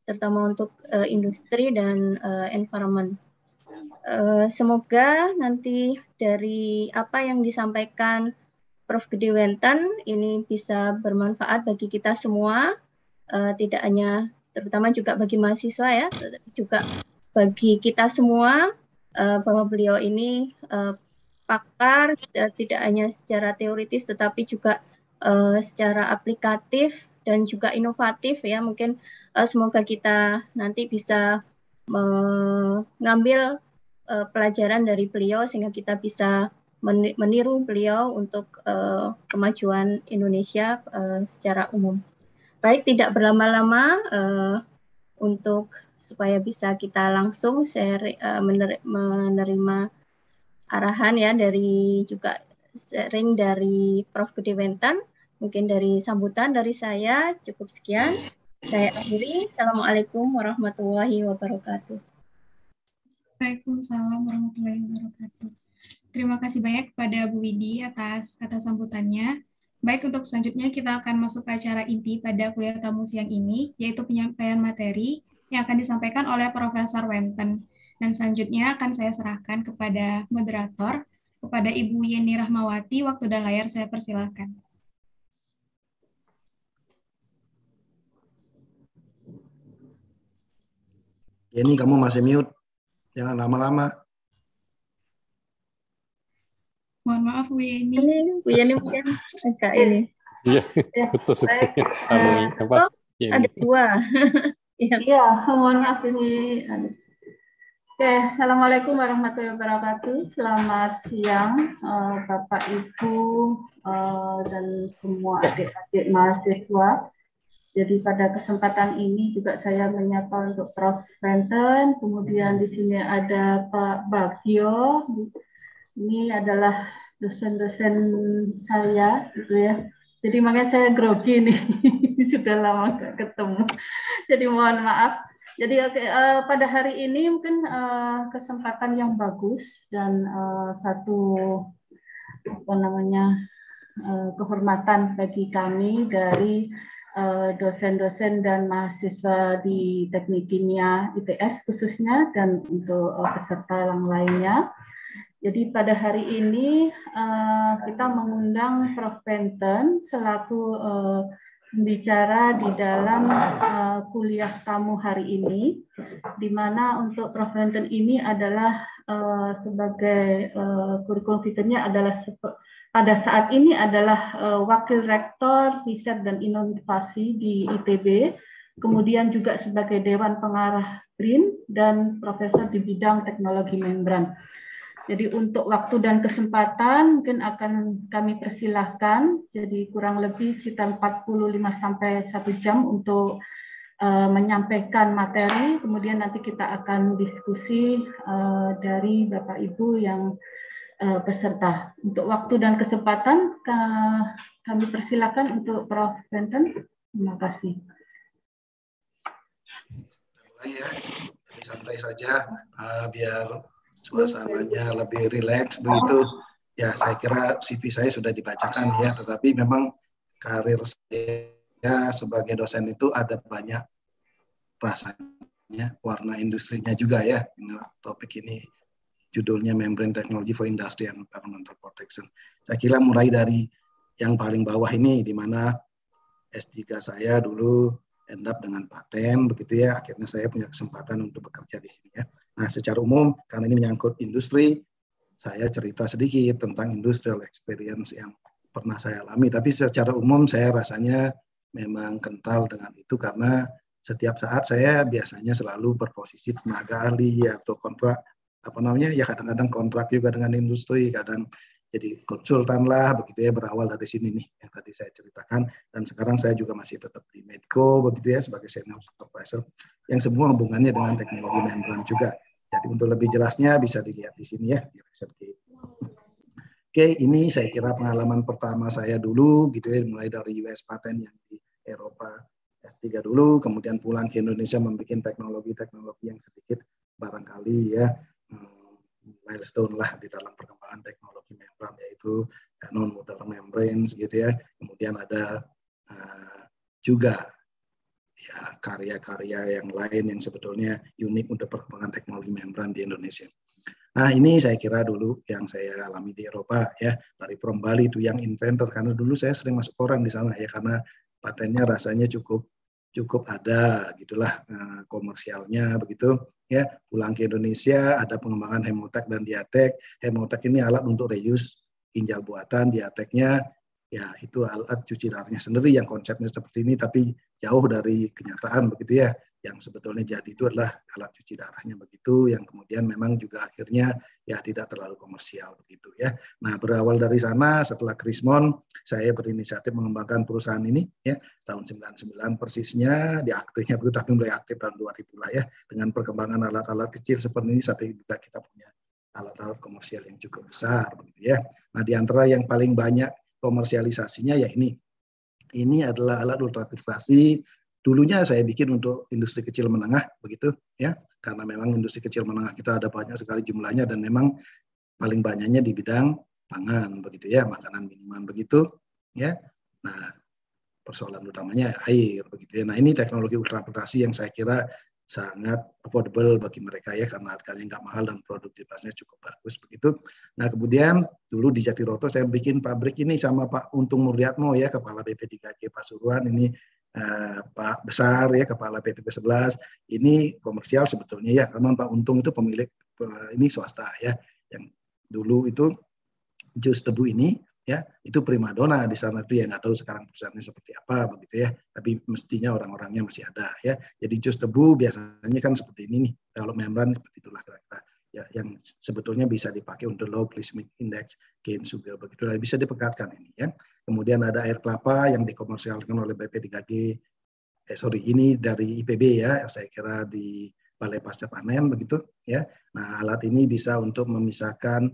terutama untuk industri dan environment. Semoga nanti dari apa yang disampaikan Prof. Gede Wenten ini bisa bermanfaat bagi kita semua, tidak hanya terutama juga bagi mahasiswa ya, tetapi juga bagi kita semua, bahwa beliau ini pakar tidak hanya secara teoritis tetapi juga secara aplikatif dan juga inovatif ya. Mungkin semoga kita nanti bisa mengambil pelajaran dari beliau sehingga kita bisa meniru beliau untuk kemajuan Indonesia secara umum. Baik, tidak berlama-lama untuk supaya bisa kita langsung menerima arahan ya dari juga sharing dari Prof. Gede Wenten. Mungkin dari sambutan dari saya cukup sekian. Saya akhiri. Assalamualaikum warahmatullahi wabarakatuh. Waalaikumsalam warahmatullahi wabarakatuh. Terima kasih banyak kepada Bu Widi atas sambutannya. Baik, untuk selanjutnya kita akan masuk ke acara inti pada kuliah tamu siang ini, yaitu penyampaian materi yang akan disampaikan oleh Profesor Wenten. Dan selanjutnya akan saya serahkan kepada moderator, kepada Ibu Yeni Rahmawati. Waktu dan layar saya persilahkan. Yeni, kamu masih mute. Jangan lama-lama. Mohon maaf Bu Yeni. Ini Bu Yeni mungkin agak ini. Iya, betul saja. Ada dua. Iya, mohon maaf ini. Oke, Assalamualaikum warahmatullahi wabarakatuh. Selamat siang, Bapak, Ibu, dan semua adik-adik mahasiswa. Jadi pada kesempatan ini juga saya menyapa untuk Prof. Wenten, kemudian di sini ada Pak Bagio. Ini adalah dosen-dosen saya, gitu ya. Jadi makanya saya grogi nih, sudah lama nggak ketemu. Jadi mohon maaf. Jadi pada hari ini mungkin kesempatan yang bagus dan satu kehormatan bagi kami dari dosen-dosen dan mahasiswa di Teknik Kimia ITS khususnya dan untuk peserta yang lainnya. Jadi pada hari ini kita mengundang Prof. Wenten selaku pembicara di dalam kuliah tamu hari ini, di mana untuk Prof. Wenten ini adalah sebagai kurikulum fiturnya adalah pada saat ini adalah Wakil Rektor Riset dan Inovasi di ITB, kemudian juga sebagai Dewan Pengarah BRIN dan Profesor di bidang teknologi membran. Jadi untuk waktu dan kesempatan mungkin akan kami persilahkan, jadi kurang lebih sekitar 45 sampai 1 jam untuk menyampaikan materi, kemudian nanti kita akan diskusi dari Bapak Ibu yang peserta. Untuk waktu dan kesempatan kami persilakan untuk Prof. Wenten. Terima kasih. Mulai ya, jadi santai saja biar suasananya lebih rileks begitu. Ya, saya kira CV saya sudah dibacakan ya, tetapi memang karir saya sebagai dosen itu ada banyak rasanya, warna industrinya juga ya. Topik ini judulnya Membrane Technology for Industry and Environmental Protection. Saya kira mulai dari yang paling bawah ini, di mana S3 saya dulu end up dengan paten, begitu ya. Akhirnya saya punya kesempatan untuk bekerja di sini ya. Nah, secara umum, karena ini menyangkut industri, saya cerita sedikit tentang industrial experience yang pernah saya alami. Tapi secara umum saya rasanya memang kental dengan itu karena setiap saat saya biasanya selalu berposisi tenaga ahli atau kontrak ya kadang-kadang kontrak juga dengan industri, kadang jadi konsultan lah begitu ya, berawal dari sini nih yang tadi saya ceritakan, dan sekarang saya juga masih tetap di Medco begitu ya sebagai senior supervisor yang semua hubungannya dengan teknologi membran juga. Jadi untuk lebih jelasnya bisa dilihat di sini ya di Researchgate. Oke, ini saya kira pengalaman pertama saya dulu gitu ya, mulai dari US patent yang di Eropa S3 dulu, kemudian pulang ke Indonesia membuat teknologi-teknologi yang sedikit barangkali ya milestone lah di dalam perkembangan teknologi membran, yaitu non-modal membranes gitu ya. Kemudian ada juga ya ya karya-karya yang lain yang sebetulnya unik untuk perkembangan teknologi membran di Indonesia. Nah, ini saya kira dulu yang saya alami di Eropa ya, dari From Bali to Young Inventor, karena dulu saya sering masuk koran di sana ya, karena patennya rasanya cukup ada gitulah, komersialnya begitu ya. Pulang ke Indonesia ada pengembangan Hemotek dan Diatek. Hemotek ini alat untuk reuse ginjal buatan, Diateknya ya itu alat cuci darahnya sendiri yang konsepnya seperti ini, tapi jauh dari kenyataan begitu ya. Yang sebetulnya jadi itu adalah alat cuci darahnya begitu, yang kemudian memang juga akhirnya ya tidak terlalu komersial begitu ya. Nah, berawal dari sana setelah Krismon saya berinisiatif mengembangkan perusahaan ini ya, tahun 99 persisnya, di akhirnya begitu, tapi mulai aktif tahun 2000 lah ya, dengan perkembangan alat-alat kecil seperti ini sampai juga kita punya alat-alat komersial yang cukup besar begitu ya. Nah, di antara yang paling banyak komersialisasinya ya ini adalah alat ultrafiltrasi. Dulunya saya bikin untuk industri kecil menengah begitu ya, karena memang industri kecil menengah kita ada banyak sekali jumlahnya dan memang paling banyaknya di bidang pangan begitu ya, makanan minuman begitu ya. Nah, persoalan utamanya air begitu ya. Nah, ini teknologi ultrafiltrasi yang saya kira sangat affordable bagi mereka ya, karena harganya nggak mahal dan produktivitasnya cukup bagus begitu. Nah, kemudian dulu di Jatiroto saya bikin pabrik ini sama Pak Untung Muryatmo ya, Kepala BP3G Pasuruan, ini Pak Besar ya, Kepala PTP 11, ini komersial sebetulnya ya, karena Pak Untung itu pemilik ini swasta ya, yang dulu itu jus tebu ini ya, itu primadona di sana tuh, ya nggak tahu sekarang perusahaannya seperti apa begitu ya, tapi mestinya orang-orangnya masih ada ya. Jadi jus tebu biasanya kan seperti ini nih, kalau membran seperti itulah kira-kira ya, yang sebetulnya bisa dipakai untuk low glycemic index, gain sugar begitu, bisa dipekatkan ini ya. Kemudian ada air kelapa yang dikomersialkan oleh BP3G, ini dari IPB ya, saya kira di Balai Pasca Panen begitu ya. Nah, alat ini bisa untuk memisahkan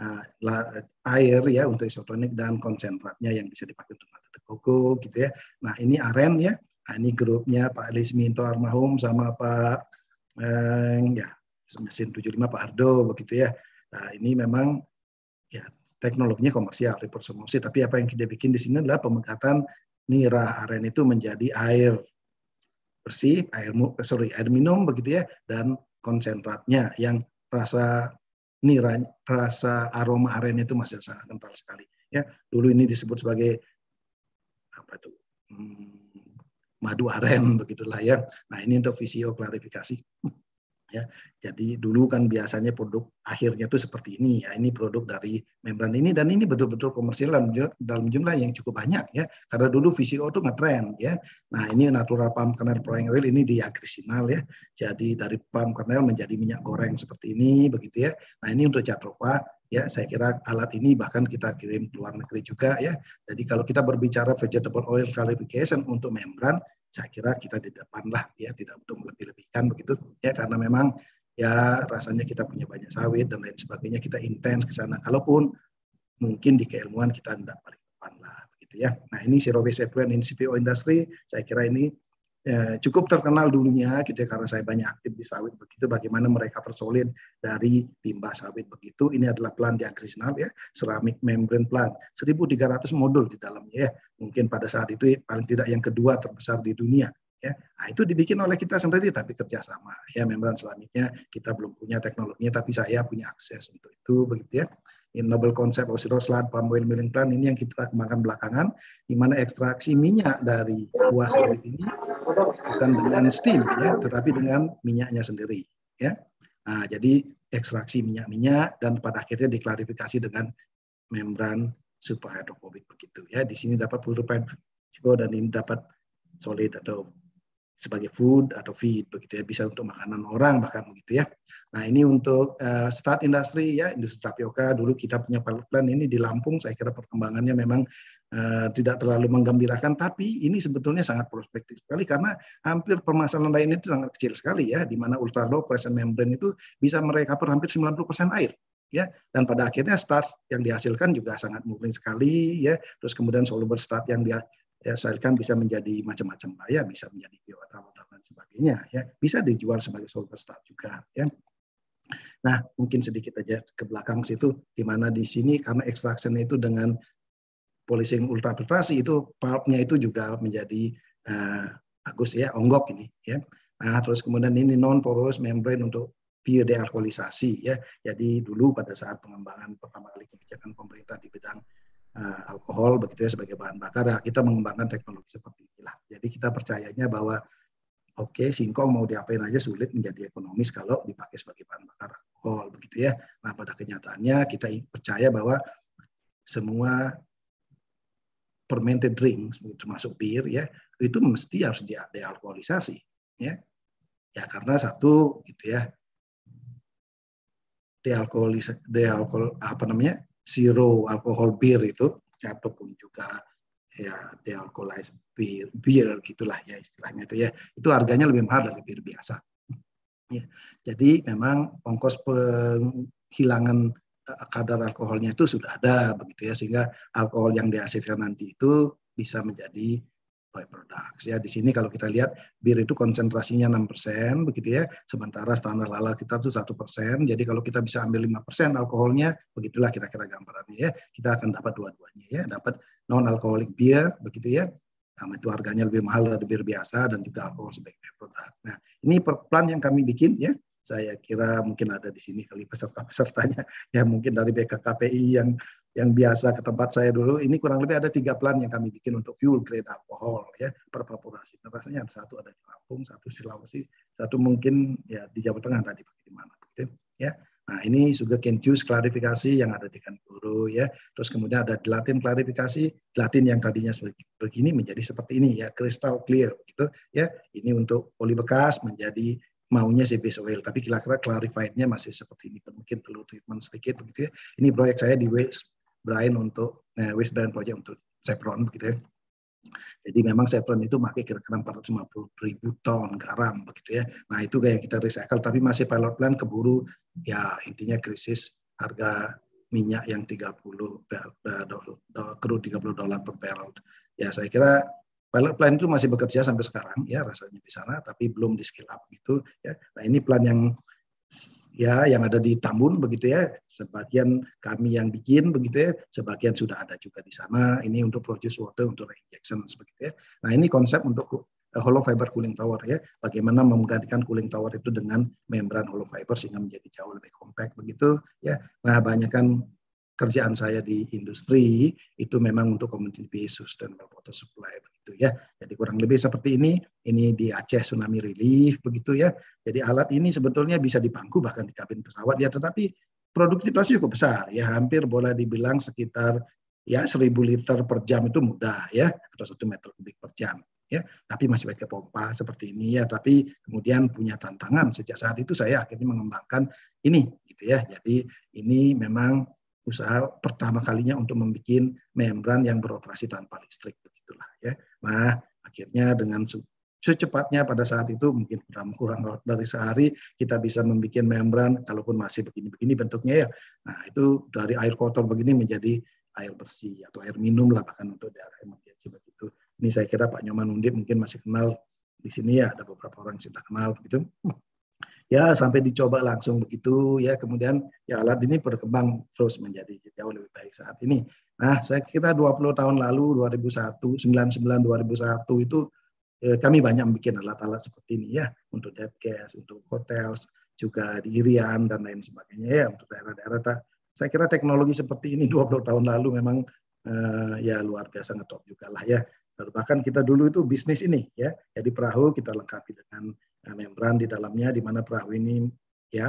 air ya untuk isotonik dan konsentratnya yang bisa dipakai untuk mata koko gitu ya. Nah, ini aren ya. Nah, ini grupnya Pak Lisminto Armahum sama Pak ya mesin 75 Pak Ardo begitu ya. Nah, ini memang ya teknologinya komersial, reverse osmosis, tapi apa yang kita bikin di sini adalah pemekatan nira aren itu menjadi air bersih, air minum begitu ya, dan konsentratnya yang rasa nira, rasa aroma aren itu masih sangat kental sekali ya. Dulu ini disebut sebagai apa tuh? Madu aren begitulah ya. Nah, ini untuk VCO klarifikasi. Ya, jadi dulu kan biasanya produk akhirnya itu seperti ini ya, ini produk dari membran ini, dan ini betul-betul komersial dalam jumlah yang cukup banyak ya, karena dulu VCO itu ngetren ya. Nah, ini natural palm kernel protein oil, ini diagrisinal ya, jadi dari palm kernel menjadi minyak goreng seperti ini begitu ya. Nah, ini untuk Catrova ya, saya kira alat ini bahkan kita kirim ke luar negeri juga ya. Jadi kalau kita berbicara vegetable oil clarification untuk membran, saya kira kita di depan lah ya, tidak untuk melebih-lebihkan begitu ya, karena memang ya rasanya kita punya banyak sawit dan lain sebagainya, kita intens ke sana, kalaupun mungkin di keilmuan kita tidak paling depan lah begitu ya. Nah, ini zero waste effluent in CPO industry, saya kira ini cukup terkenal dulunya gitu ya, karena saya banyak aktif di sawit begitu, bagaimana mereka persolid dari limbah sawit begitu. Ini adalah plant di Agrisinal ya, ceramic membrane plant, 1.300 modul di dalamnya ya, mungkin pada saat itu paling tidak yang kedua terbesar di dunia ya. Nah, itu dibikin oleh kita sendiri tapi kerjasama ya, membran selanjutnya kita belum punya teknologinya, tapi saya punya akses untuk itu begitu ya. Noble Concept Osiroslat Palm Oil Milling Plant ini yang kita kembangkan belakangan, di mana ekstraksi minyak dari buah sawit ini bukan dengan steam ya, tetapi dengan minyaknya sendiri ya. Nah, jadi ekstraksi minyak-minyak dan pada akhirnya diklarifikasi dengan membran superhidrofobik begitu ya. Di sini dapat purified dan ini dapat solid atau sebagai food atau feed begitu ya, bisa untuk makanan orang bahkan begitu ya. Nah, ini untuk start industri ya, industri tapioka. Dulu kita punya pilot plan ini di Lampung, saya kira perkembangannya memang tidak terlalu menggembirakan, tapi ini sebetulnya sangat prospektif sekali karena hampir permasalahan lain itu sangat kecil sekali ya, di mana ultra low pressure membrane itu bisa merecover hampir 90% air ya, dan pada akhirnya start yang dihasilkan juga sangat murni sekali ya. Terus kemudian soluble start yang dihasilkan bisa menjadi macam-macam lah ya, bisa menjadi bioethanol dan lain sebagainya ya, bisa dijual sebagai soluble start juga ya. Nah, mungkin sedikit aja ke belakang situ, di mana di sini karena extraction itu dengan polishing ultrafiltrasi itu pulpnya itu juga menjadi bagus ya, onggok ini ya. Nah, terus kemudian ini non porous membrane untuk biodealkoholisasi ya. Jadi dulu pada saat pengembangan pertama kali kebijakan pemerintah di bidang alkohol begitu ya sebagai bahan bakar, ya, kita mengembangkan teknologi seperti inilah. Jadi kita percayanya bahwa oke, singkong mau diapain aja sulit menjadi ekonomis kalau dipakai sebagai bahan bakar alkohol begitu ya. Nah, pada kenyataannya kita percaya bahwa semua fermented drink termasuk bir ya itu mesti harus dealkoholisasi ya karena satu gitu ya zero alkohol bir itu ataupun juga ya dealcoholized beer gitulah ya istilahnya itu harganya lebih mahal dari bir biasa ya. Jadi memang ongkos penghilangan kadar alkoholnya itu sudah ada begitu ya sehingga alkohol yang dihasilkan nanti itu bisa menjadi byproducts ya. Di sini kalau kita lihat bir itu konsentrasinya 6% begitu ya, sementara standar halal kita itu 1%. Jadi kalau kita bisa ambil 5% alkoholnya, begitulah kira-kira gambarannya ya. Kita akan dapat dua-duanya ya, dapat non alcoholic beer begitu ya. Nah, itu harganya lebih mahal dari bir biasa dan juga alkohol sebagai byproduct. Nah, ini plan yang kami bikin ya. Saya kira mungkin ada di sini kali peserta-pesertanya ya mungkin dari BKKPI yang biasa ke tempat saya dulu. Ini kurang lebih ada 3 plan yang kami bikin untuk fuel grade alkohol ya pervaporasi. Rasanya ada satu ada di Lampung, satu Sulawesi, satu mungkin ya di Jawa Tengah tadi bagaimana gitu ya. Nah, ini sugarcane juice klarifikasi yang ada di Kangguru ya. Terus kemudian ada gelatin klarifikasi, gelatin yang tadinya begini menjadi seperti ini ya, crystal clear gitu ya. Ini untuk oli bekas menjadi maunya si base oil, tapi kira-kira clarified-nya masih seperti ini, mungkin perlu treatment sedikit begitu ya. Ini proyek saya di Waste Brine untuk Waste Brine Project untuk Chevron begitu ya. Jadi memang Chevron itu pakai kira-kira 450.000 ton garam begitu ya. Nah itu kayak kita recycle, tapi masih pilot plan keburu ya intinya krisis harga minyak yang $30 per barrel. Ya saya kira pilot plan itu masih bekerja sampai sekarang ya rasanya di sana, tapi belum di scale up gitu ya. Nah ini plan yang ada di Tambun begitu ya. Sebagian kami yang bikin begitu ya, sebagian sudah ada juga di sana. Ini untuk produce water untuk reinjection begitu ya. Nah ini konsep untuk hollow fiber cooling tower ya. Bagaimana menggantikan cooling tower itu dengan membran hollow fiber sehingga menjadi jauh lebih compact begitu ya. Nah banyakkan kerjaan saya di industri itu memang untuk community based sustainable water supply begitu ya. Jadi kurang lebih seperti ini di Aceh tsunami relief begitu ya. Jadi alat ini sebetulnya bisa di bangku bahkan di kabin pesawat ya, tetapi produktivitasnya cukup besar ya, hampir boleh dibilang sekitar ya 1.000 liter per jam itu mudah ya, atau 1 meter kubik per jam ya. Tapi masih pakai pompa seperti ini ya, tapi kemudian punya tantangan sejak saat itu saya akhirnya mengembangkan ini gitu ya. Jadi ini memang usaha pertama kalinya untuk membuat membran yang beroperasi tanpa listrik begitulah ya. Nah, akhirnya dengan secepatnya pada saat itu mungkin kurang dari sehari kita bisa membuat membran kalaupun masih begini-begini bentuknya ya. Nah, itu dari air kotor begini menjadi air bersih atau air minum lah bahkan untuk daerah emergensi begitu. Ini saya kira Pak Nyoman Undip mungkin masih kenal di sini ya, ada beberapa orang yang sudah kenal begitu. Ya sampai dicoba langsung begitu ya, kemudian ya alat ini berkembang terus menjadi jauh lebih baik saat ini. Nah saya kira 20 tahun lalu 2001 itu kami banyak bikin alat-alat seperti ini ya untuk Depkes, untuk hotels juga di Irian dan lain sebagainya ya untuk daerah-daerah. Saya kira teknologi seperti ini 20 tahun lalu memang ya luar biasa ngetop juga lah ya. Bahkan kita dulu itu bisnis ini ya, jadi perahu kita lengkapi dengan membran di dalamnya, di mana perahu ini ya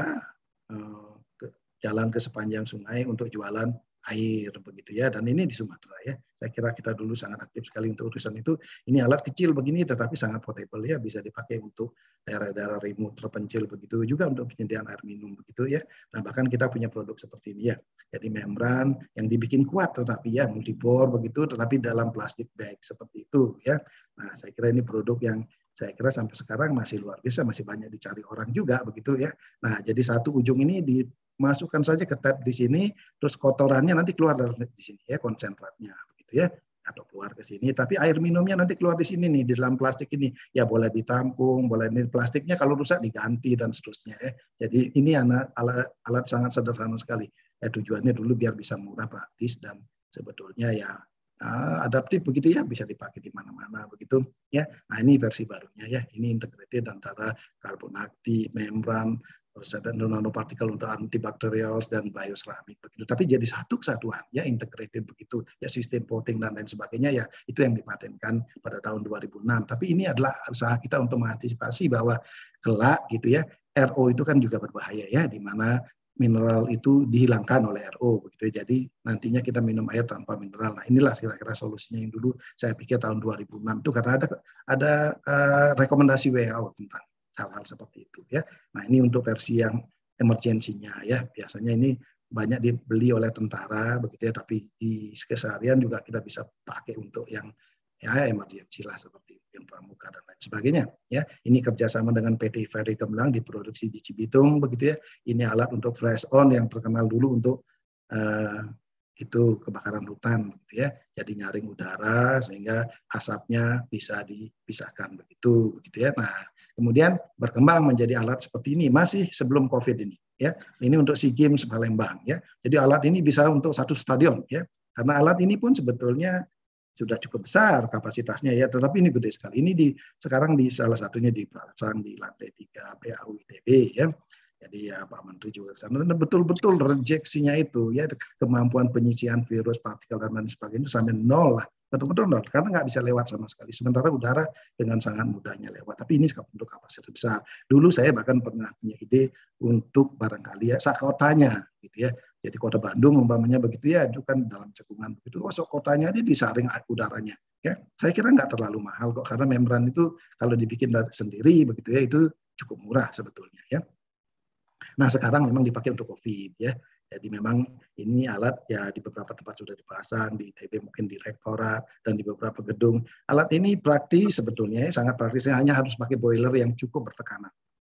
jalan ke sepanjang sungai untuk jualan air begitu ya, dan ini di Sumatera ya. Saya kira kita dulu sangat aktif sekali untuk urusan itu. Ini alat kecil begini tetapi sangat portable ya, bisa dipakai untuk daerah-daerah remote terpencil begitu, juga untuk penyediaan air minum begitu ya. Nah bahkan kita punya produk seperti ini ya. Jadi membran yang dibikin kuat tetapi ya multibore begitu, tetapi dalam plastik bag seperti itu ya. Nah saya kira ini produk yang saya kira sampai sekarang masih luar biasa, masih banyak dicari orang juga begitu ya. Nah, jadi satu ujung ini dimasukkan saja ke tap di sini, terus kotorannya nanti keluar dari di sini ya, konsentratnya begitu ya, atau keluar ke sini. Tapi air minumnya nanti keluar di sini nih, di dalam plastik ini. Ya boleh ditampung, boleh ini plastiknya kalau rusak diganti dan seterusnya ya. Jadi ini alat sangat sederhana sekali. Ya tujuannya dulu biar bisa murah, praktis dan sebetulnya ya adaptif begitu ya, bisa dipakai di mana-mana begitu ya. Nah ini versi barunya ya, ini integrated antara karbon aktif, membran, dan nanopartikel untuk antibakterials dan bioseramik begitu. Tapi jadi satu kesatuan ya, integrated begitu ya, sistem voting dan lain sebagainya ya, itu yang dipatenkan pada tahun 2006. Tapi ini adalah usaha kita untuk mengantisipasi bahwa kelak gitu ya, RO itu kan juga berbahaya ya, di mana mineral itu dihilangkan oleh RO begitu ya. Jadi nantinya kita minum air tanpa mineral. Nah inilah kira-kira solusinya yang dulu saya pikir tahun 2006 itu, karena ada rekomendasi WHO tentang hal-hal seperti itu ya. Nah ini untuk versi yang emergensinya ya, biasanya ini banyak dibeli oleh tentara begitu ya, tapi di keseharian juga kita bisa pakai untuk yang ya emergensi lah, seperti yang pramuka dan lain sebagainya ya. Ini kerjasama dengan PT Ferry Gemilang, diproduksi di Cibitung begitu ya. Ini alat untuk flash on yang terkenal dulu untuk itu kebakaran hutan gitu ya. Jadi nyaring udara sehingga asapnya bisa dipisahkan begitu ya. Nah kemudian berkembang menjadi alat seperti ini masih sebelum COVID ini ya. Ini untuk SEA Games Palembang ya. Jadi alat ini bisa untuk satu stadion ya. Karena alat ini pun sebetulnya sudah cukup besar kapasitasnya ya, tetapi ini gede sekali. Ini sekarang di salah satunya dipasang di lantai 3 PAU ITB ya. Jadi ya Pak Menteri juga ke sana, dan betul-betul rejeksinya itu ya, kemampuan penyisian virus, partikel dan lain sebagainya sampai nol lah, betul-betul nol, karena nggak bisa lewat sama sekali. Sementara udara dengan sangat mudahnya lewat. Tapi ini untuk kapasitas besar. Dulu saya bahkan pernah punya ide untuk barangkali ya sakotanya gitu ya. Jadi kota Bandung umpamanya begitu ya, itu kan dalam cekungan begitu, kotanya aja disaring udaranya. Ya, saya kira nggak terlalu mahal kok, karena membran itu kalau dibikin sendiri begitu ya, itu cukup murah sebetulnya ya. Nah sekarang memang dipakai untuk COVID ya. Jadi memang ini alat ya di beberapa tempat sudah dipasang, di ITB mungkin di rektorat dan di beberapa gedung. Alat ini praktis sebetulnya, sangat praktis, hanya harus pakai boiler yang cukup bertekanan.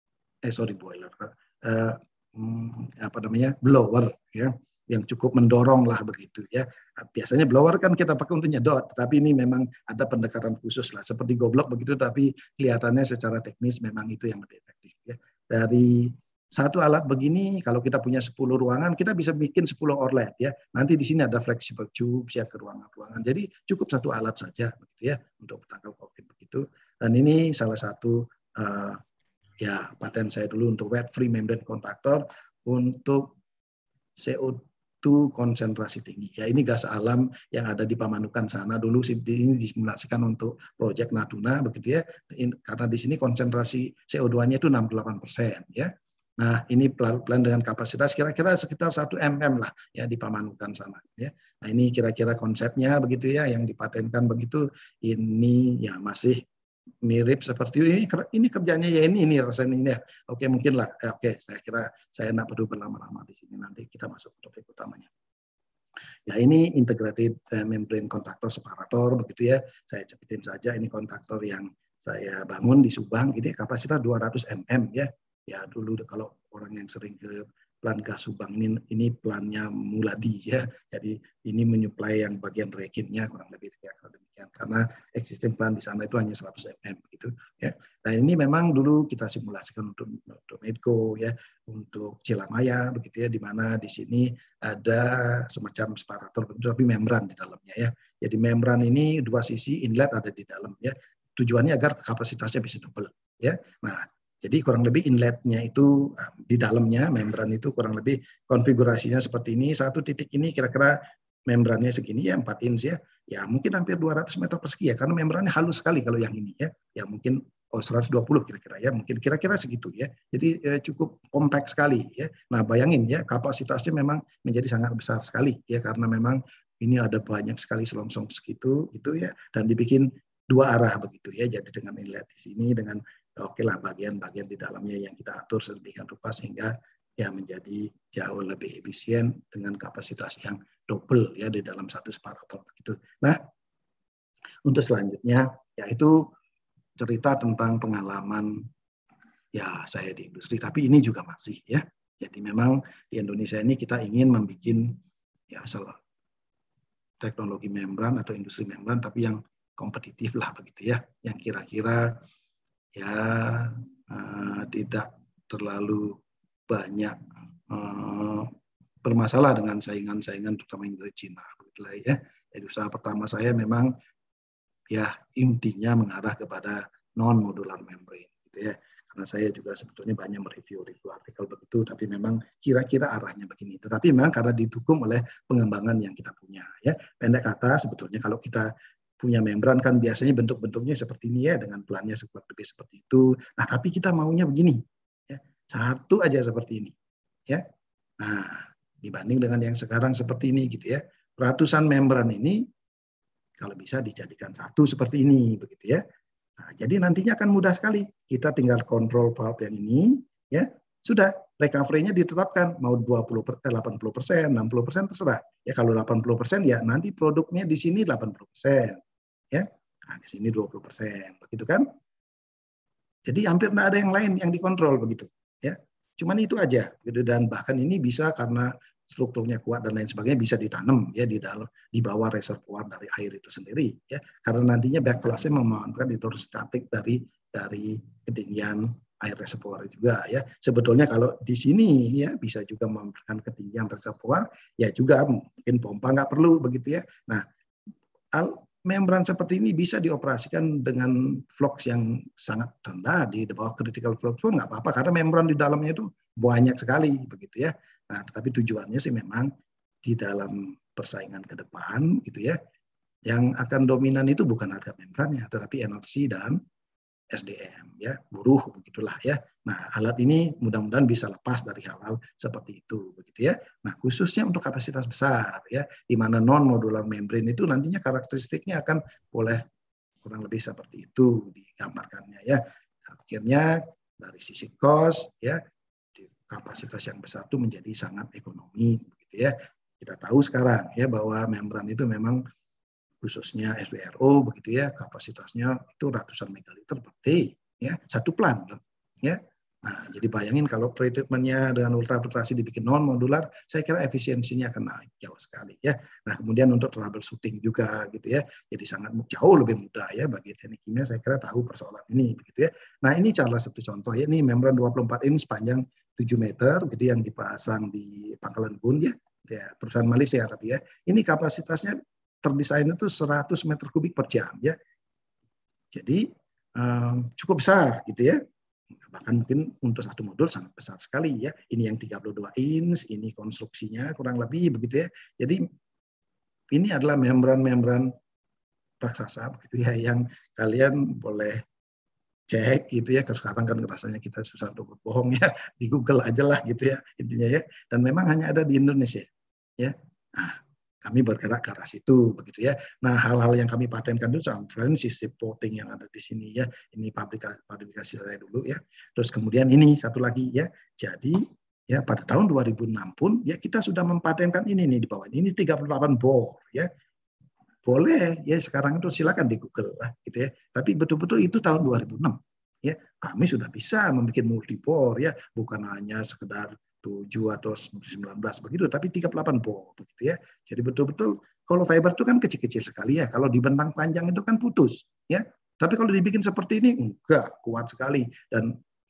Blower ya, yang cukup mendorong lah begitu ya. Biasanya blower kan kita pakai untuk nyedot, tapi ini memang ada pendekatan khusus lah, seperti goblok begitu, tapi kelihatannya secara teknis memang itu yang lebih efektif ya. Dari satu alat begini, kalau kita punya 10 ruangan, kita bisa bikin 10 outlet ya. Nanti di sini ada flexible tubes ya ke ruangan-ruangan. Jadi cukup satu alat saja begitu ya untuk menangkal COVID begitu. Dan ini salah satu ya paten saya dulu untuk wet free membrane contactor untuk CO2 konsentrasi tinggi. Ya ini gas alam yang ada di Pamanukan sana dulu, ini disimulasikan untuk proyek Natuna begitu ya. Karena di sini konsentrasi CO2-nya itu 68% ya. Nah ini pelan-pelan dengan kapasitas kira-kira sekitar 1 mm lah ya di Pamanukan sana ya. Nah ini kira-kira konsepnya begitu ya, yang dipatenkan begitu. Ini ya masih mirip seperti ini kerjanya ya, ini rasanya ini ya. Oke mungkin lah. Oke saya kira saya tidak perlu berlama-lama di sini, nanti kita masuk ke topik utamanya. Ya ini integrated membrane contactor separator begitu ya. Saya cepitin saja, ini kontaktor yang saya bangun di Subang, ini kapasitas 200 mm ya. Ya dulu kalau orang yang sering ke Plan Gas Subang ini plannya Muladi ya. Jadi ini menyuplai yang bagian rekinnya kurang lebih demikian, karena existing plan di sana itu hanya 100 mm gitu ya. Nah ini memang dulu kita simulasikan untuk Medco ya, untuk Cilamaya begitu ya, di mana di sini ada semacam separator tapi membran di dalamnya ya. Jadi membran ini dua sisi, inlet ada di dalam ya. Tujuannya agar kapasitasnya bisa double ya. Nah jadi kurang lebih inletnya itu di dalamnya, membran itu kurang lebih konfigurasinya seperti ini. Satu titik ini kira-kira membrannya segini ya, 4 inch ya. Ya mungkin hampir 200 meter persegi ya, karena membrannya halus sekali kalau yang ini ya. Ya mungkin 120 kira-kira ya, mungkin kira-kira segitu ya. Jadi cukup kompak sekali ya. Nah bayangin ya, kapasitasnya memang menjadi sangat besar sekali ya, karena memang ini ada banyak sekali selongsong segitu gitu ya, dan dibikin 2 arah begitu ya. Jadi dengan inlet di sini, dengan oke lah bagian-bagian di dalamnya yang kita atur sedemikian rupa sehingga ya menjadi jauh lebih efisien dengan kapasitas yang double ya di dalam satu separator begitu. Nah, untuk selanjutnya yaitu cerita tentang pengalaman ya saya di industri, tapi ini juga masih ya. Jadi memang di Indonesia ini kita ingin membuat ya teknologi membran atau industri membran tapi yang kompetitif lah begitu ya, yang kira-kira ya tidak terlalu banyak bermasalah dengan saingan-saingan terutama yang dari Cina begitulah ya. Jadi usaha pertama saya memang ya intinya mengarah kepada non-modular membrane gitu ya. Karena saya juga sebetulnya banyak mereview artikel begitu, tapi memang kira-kira arahnya begini. Tetapi memang karena didukung oleh pengembangan yang kita punya ya. Pendek kata sebetulnya kalau kita punya membran kan biasanya bentuk-bentuknya seperti ini ya, dengan plannya lebih seperti itu. Nah, tapi kita maunya begini ya. Satu aja seperti ini ya. Nah, dibanding dengan yang sekarang seperti ini gitu ya. Ratusan membran ini kalau bisa dijadikan satu seperti ini begitu ya. Nah, jadi nantinya akan mudah sekali. Kita tinggal kontrol pulp yang ini, ya sudah recovery-nya ditetapkan mau 80%, 80%, 60% terserah. Ya kalau 80% ya nanti produknya di sini 80%, ya. Nah, di sini 20%, begitu kan? Jadi hampir tidak ada yang lain yang dikontrol begitu, ya. Cuman itu aja, gitu. Dan bahkan ini bisa karena strukturnya kuat dan lain sebagainya bisa ditanam ya di bawah reservoir dari air itu sendiri ya, karena nantinya backflushnya memanfaatkan hidrostatik dari ketinggian air reservoir juga ya. Sebetulnya kalau di sini ya bisa juga memanfaatkan ketinggian reservoir ya, juga mungkin pompa nggak perlu begitu ya. Nah, membran seperti ini bisa dioperasikan dengan flux yang sangat rendah di bawah critical flux pun nggak apa-apa, karena membran di dalamnya itu banyak sekali begitu ya. Nah, tetapi tujuannya sih memang di dalam persaingan ke depan gitu ya, yang akan dominan itu bukan harga membrannya, tetapi energi dan SDM ya, buruh begitulah ya. Nah, alat ini mudah-mudahan bisa lepas dari hal-hal seperti itu begitu ya. Nah, khususnya untuk kapasitas besar ya, di mana non modular membrane itu nantinya karakteristiknya akan boleh kurang lebih seperti itu digambarkannya ya. Akhirnya dari sisi cost ya, kapasitas yang besar itu menjadi sangat ekonomi begitu ya. Kita tahu sekarang ya bahwa membran itu memang khususnya SWRO begitu ya, kapasitasnya itu ratusan megaliter per day ya, satu plant ya. Nah, jadi bayangin kalau pretreatmentnya dengan ultrafiltrasi dibikin non modular, saya kira efisiensinya akan naik jauh sekali ya. Nah, kemudian untuk troubleshooting juga gitu ya, jadi sangat jauh lebih mudah ya bagi teknik kimia. Saya kira tahu persoalan ini begitu ya. Nah, ini salah satu contoh ya, ini membran 24 inch sepanjang 7 meter gitu yang dipasang di Pangkalan Bun ya, perusahaan Malaysia tapi ya. Ini kapasitasnya terdesain itu 100 meter kubik per jam ya. Jadi cukup besar gitu ya. Bahkan mungkin untuk satu modul sangat besar sekali ya. Ini yang 32 inch, ini konstruksinya kurang lebih begitu ya. Jadi ini adalah membran-membran raksasa begitu ya, yang kalian boleh cek gitu ya. Sekarang kan rasanya kita susah untuk bohong ya, di Google aja lah gitu ya intinya ya. Dan memang hanya ada di Indonesia ya. Nah, kami bergerak ke arah situ begitu ya. Nah, hal-hal yang kami patenkan itu selain sistem voting yang ada di sini ya. Ini publikasi saya dulu ya. Terus kemudian ini satu lagi ya. Jadi ya pada tahun 2006 pun ya kita sudah mempatenkan ini nih di bawah ini 38 bore ya. Boleh ya, sekarang itu silakan di Google lah gitu ya. Tapi betul-betul itu tahun 2006 ya. Kami sudah bisa membuat multi bore ya, bukan hanya sekedar 7 atau 19 begitu, tapi 38 bore begitu ya. Jadi betul-betul kalau fiber itu kan kecil-kecil sekali ya. Kalau dibentang panjang itu kan putus ya. Tapi kalau dibikin seperti ini enggak, kuat sekali, dan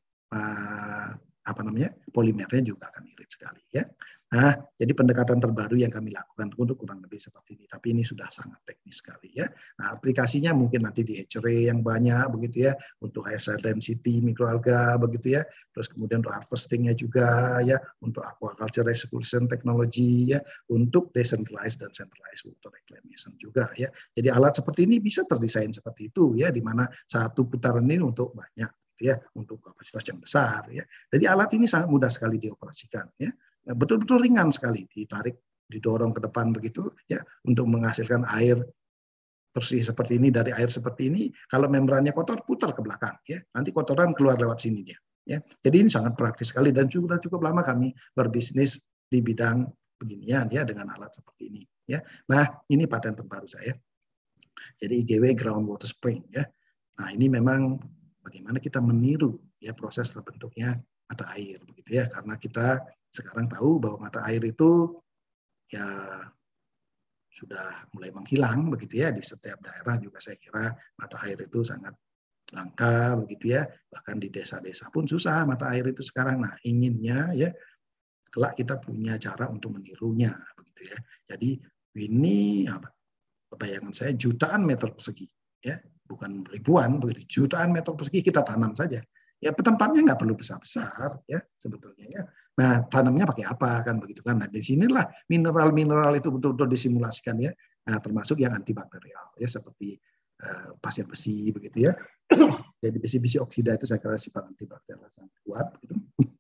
polimernya juga akan irit sekali ya. Nah, jadi pendekatan terbaru yang kami lakukan untuk kurang lebih seperti ini. Tapi ini sudah sangat teknis sekali ya. Nah, aplikasinya mungkin nanti di H-ray yang banyak begitu ya, untuk high cell density mikroalga begitu ya. Terus kemudian untuk harvestingnya juga ya, untuk aquaculture recirculation technology ya, untuk decentralized dan centralized water reclamation juga ya. Jadi alat seperti ini bisa terdesain seperti itu ya, di mana satu putaran ini untuk banyak ya, untuk kapasitas yang besar ya. Jadi alat ini sangat mudah sekali dioperasikan ya. Betul-betul ringan sekali, ditarik, didorong ke depan begitu ya, untuk menghasilkan air bersih seperti ini dari air seperti ini. Kalau membrannya kotor, putar ke belakang ya, nanti kotoran keluar lewat sini dia ya. Jadi ini sangat praktis sekali, dan cukup lama kami berbisnis di bidang beginian ya, dengan alat seperti ini ya. Nah, ini paten terbaru saya, jadi IGW groundwater spring ya. Nah, ini memang bagaimana kita meniru ya proses terbentuknya mata air begitu ya, karena kita sekarang tahu bahwa mata air itu ya sudah mulai menghilang begitu ya, di setiap daerah juga saya kira mata air itu sangat langka begitu ya, bahkan di desa-desa pun susah mata air itu sekarang. Nah, inginnya ya kelak kita punya cara untuk menirunya begitu ya. Jadi ini bayangan saya jutaan meter persegi, ya, bukan ribuan, begitu jutaan meter persegi kita tanam saja. Ya tempatnya nggak perlu besar-besar, ya sebetulnya ya. Nah tanamnya pakai apa kan begitu kan? Nah di sinilah mineral-mineral itu betul-betul disimulasikan ya. Nah, termasuk yang antibakterial ya seperti pasir besi begitu ya. Jadi besi-besi oksida itu saya kira sifat antibakterial sangat kuat begitu.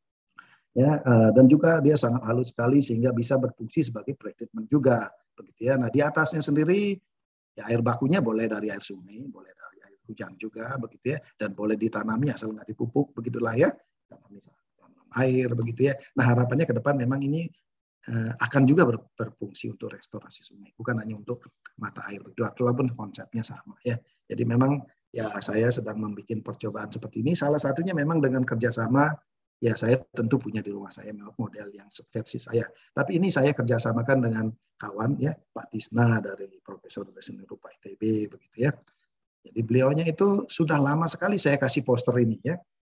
Ya, dan juga dia sangat halus sekali sehingga bisa berfungsi sebagai pretreatment juga begitu ya. Nah di atasnya sendiri ya air bakunya boleh dari air sungai, boleh dari air hujan juga begitu ya, dan boleh ditanami asal nggak dipupuk begitulah ya. Tanam air begitu ya. Nah harapannya ke depan memang ini akan juga berfungsi untuk restorasi sungai, bukan hanya untuk mata air begitu, walaupun konsepnya sama ya. Jadi memang ya saya sedang membuat percobaan seperti ini. Salah satunya memang dengan kerjasama. Ya saya tentu punya di rumah saya model yang versi saya. Tapi ini saya kerjasamakan dengan kawan ya Pak Tisna dari Profesor Seni Rupa ITB begitu ya. Jadi beliaunya itu sudah lama sekali saya kasih poster ini ya.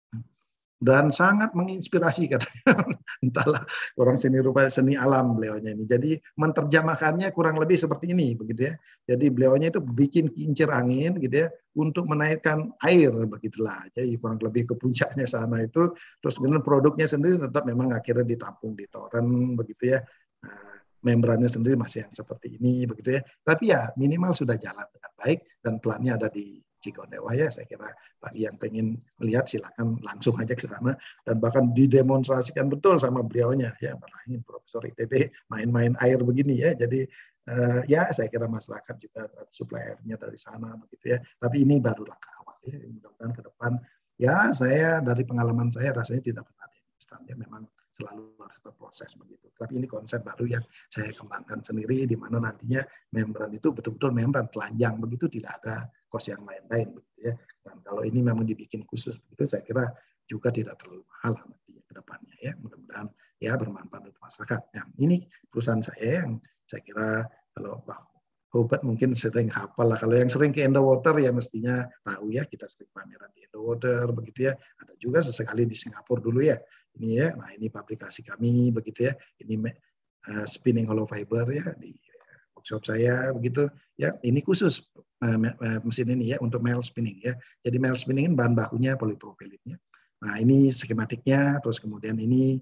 Dan sangat menginspirasi katanya. Entahlah orang seni rupa seni alam beliaunya ini. Jadi menerjemahkannya kurang lebih seperti ini begitu ya. Jadi beliaunya itu bikin kincir angin gitu ya untuk menaikkan air begitulah. Jadi kurang lebih ke puncaknya sana itu. Terus kemudian produknya sendiri tetap memang akhirnya ditampung di toren begitu ya. Nah, membrannya sendiri masih yang seperti ini begitu ya. Tapi ya minimal sudah jalan dengan baik dan plannya ada di Cigondewa ya. Saya kira bagi yang pengen melihat silakan langsung aja ke sana dan bahkan didemonstrasikan betul sama beliaunya ya, bayangin Profesor ITB main-main air begini ya. Jadi ya saya kira masyarakat juga suplai airnya dari sana begitu ya. Tapi ini baru langkah awal ya. Mudah-mudahan ke depan ya saya dari pengalaman saya rasanya tidak pernah ada instan ya, memang selalu harus berproses begitu. Tapi ini konsep baru yang saya kembangkan sendiri di mana nantinya membran itu betul-betul membran telanjang begitu, tidak ada kos yang lain-lain begitu ya. Dan kalau ini memang dibikin khusus begitu, saya kira juga tidak terlalu mahal nantinya ke depannya ya. Mudah-mudahan ya bermanfaat untuk masyarakat. Nah, ini perusahaan saya yang saya kira kalau Pak Hubert mungkin sering hafal lah. Kalau yang sering ke Endowater ya mestinya tahu ya, kita sering pameran di Endowater begitu ya. Ada juga sesekali di Singapura dulu ya. Ini ya, nah ini pabrikasi kami begitu ya. Ini spinning hollow fiber ya di workshop saya begitu ya. Ini khusus mesin ini ya untuk melt spinning ya. Jadi melt spinning ini bahan bakunya polipropilin ya. Nah ini skematiknya, terus kemudian ini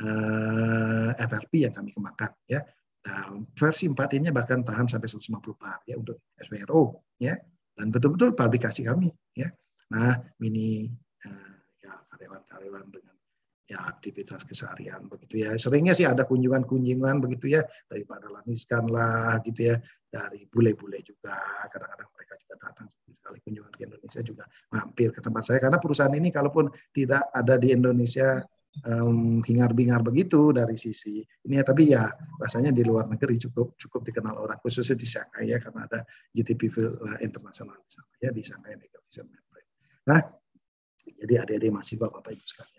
FRP yang kami kembangkan ya. Nah, versi 4 ini bahkan tahan sampai 150 bar ya untuk SWRO ya. Dan betul-betul pabrikasi kami ya. Nah ini ya karyawan-karyawan dengan ya aktivitas keseharian begitu ya. Seringnya sih ada kunjungan-kunjungan begitu ya dari Pak Dahlan Iskan lah gitu ya, dari bule-bule juga. Kadang-kadang mereka juga datang sekali kunjungan ke Indonesia juga mampir ke tempat saya karena perusahaan ini kalaupun tidak ada di Indonesia hingar-bingar begitu dari sisi ini ya, tapi ya rasanya di luar negeri cukup dikenal orang khususnya di Shanghai ya karena ada GTP internasional ya di Shanghai Megavision Membrane. Nah, jadi adik-adik mahasiswa Bapak Ibu sekalian.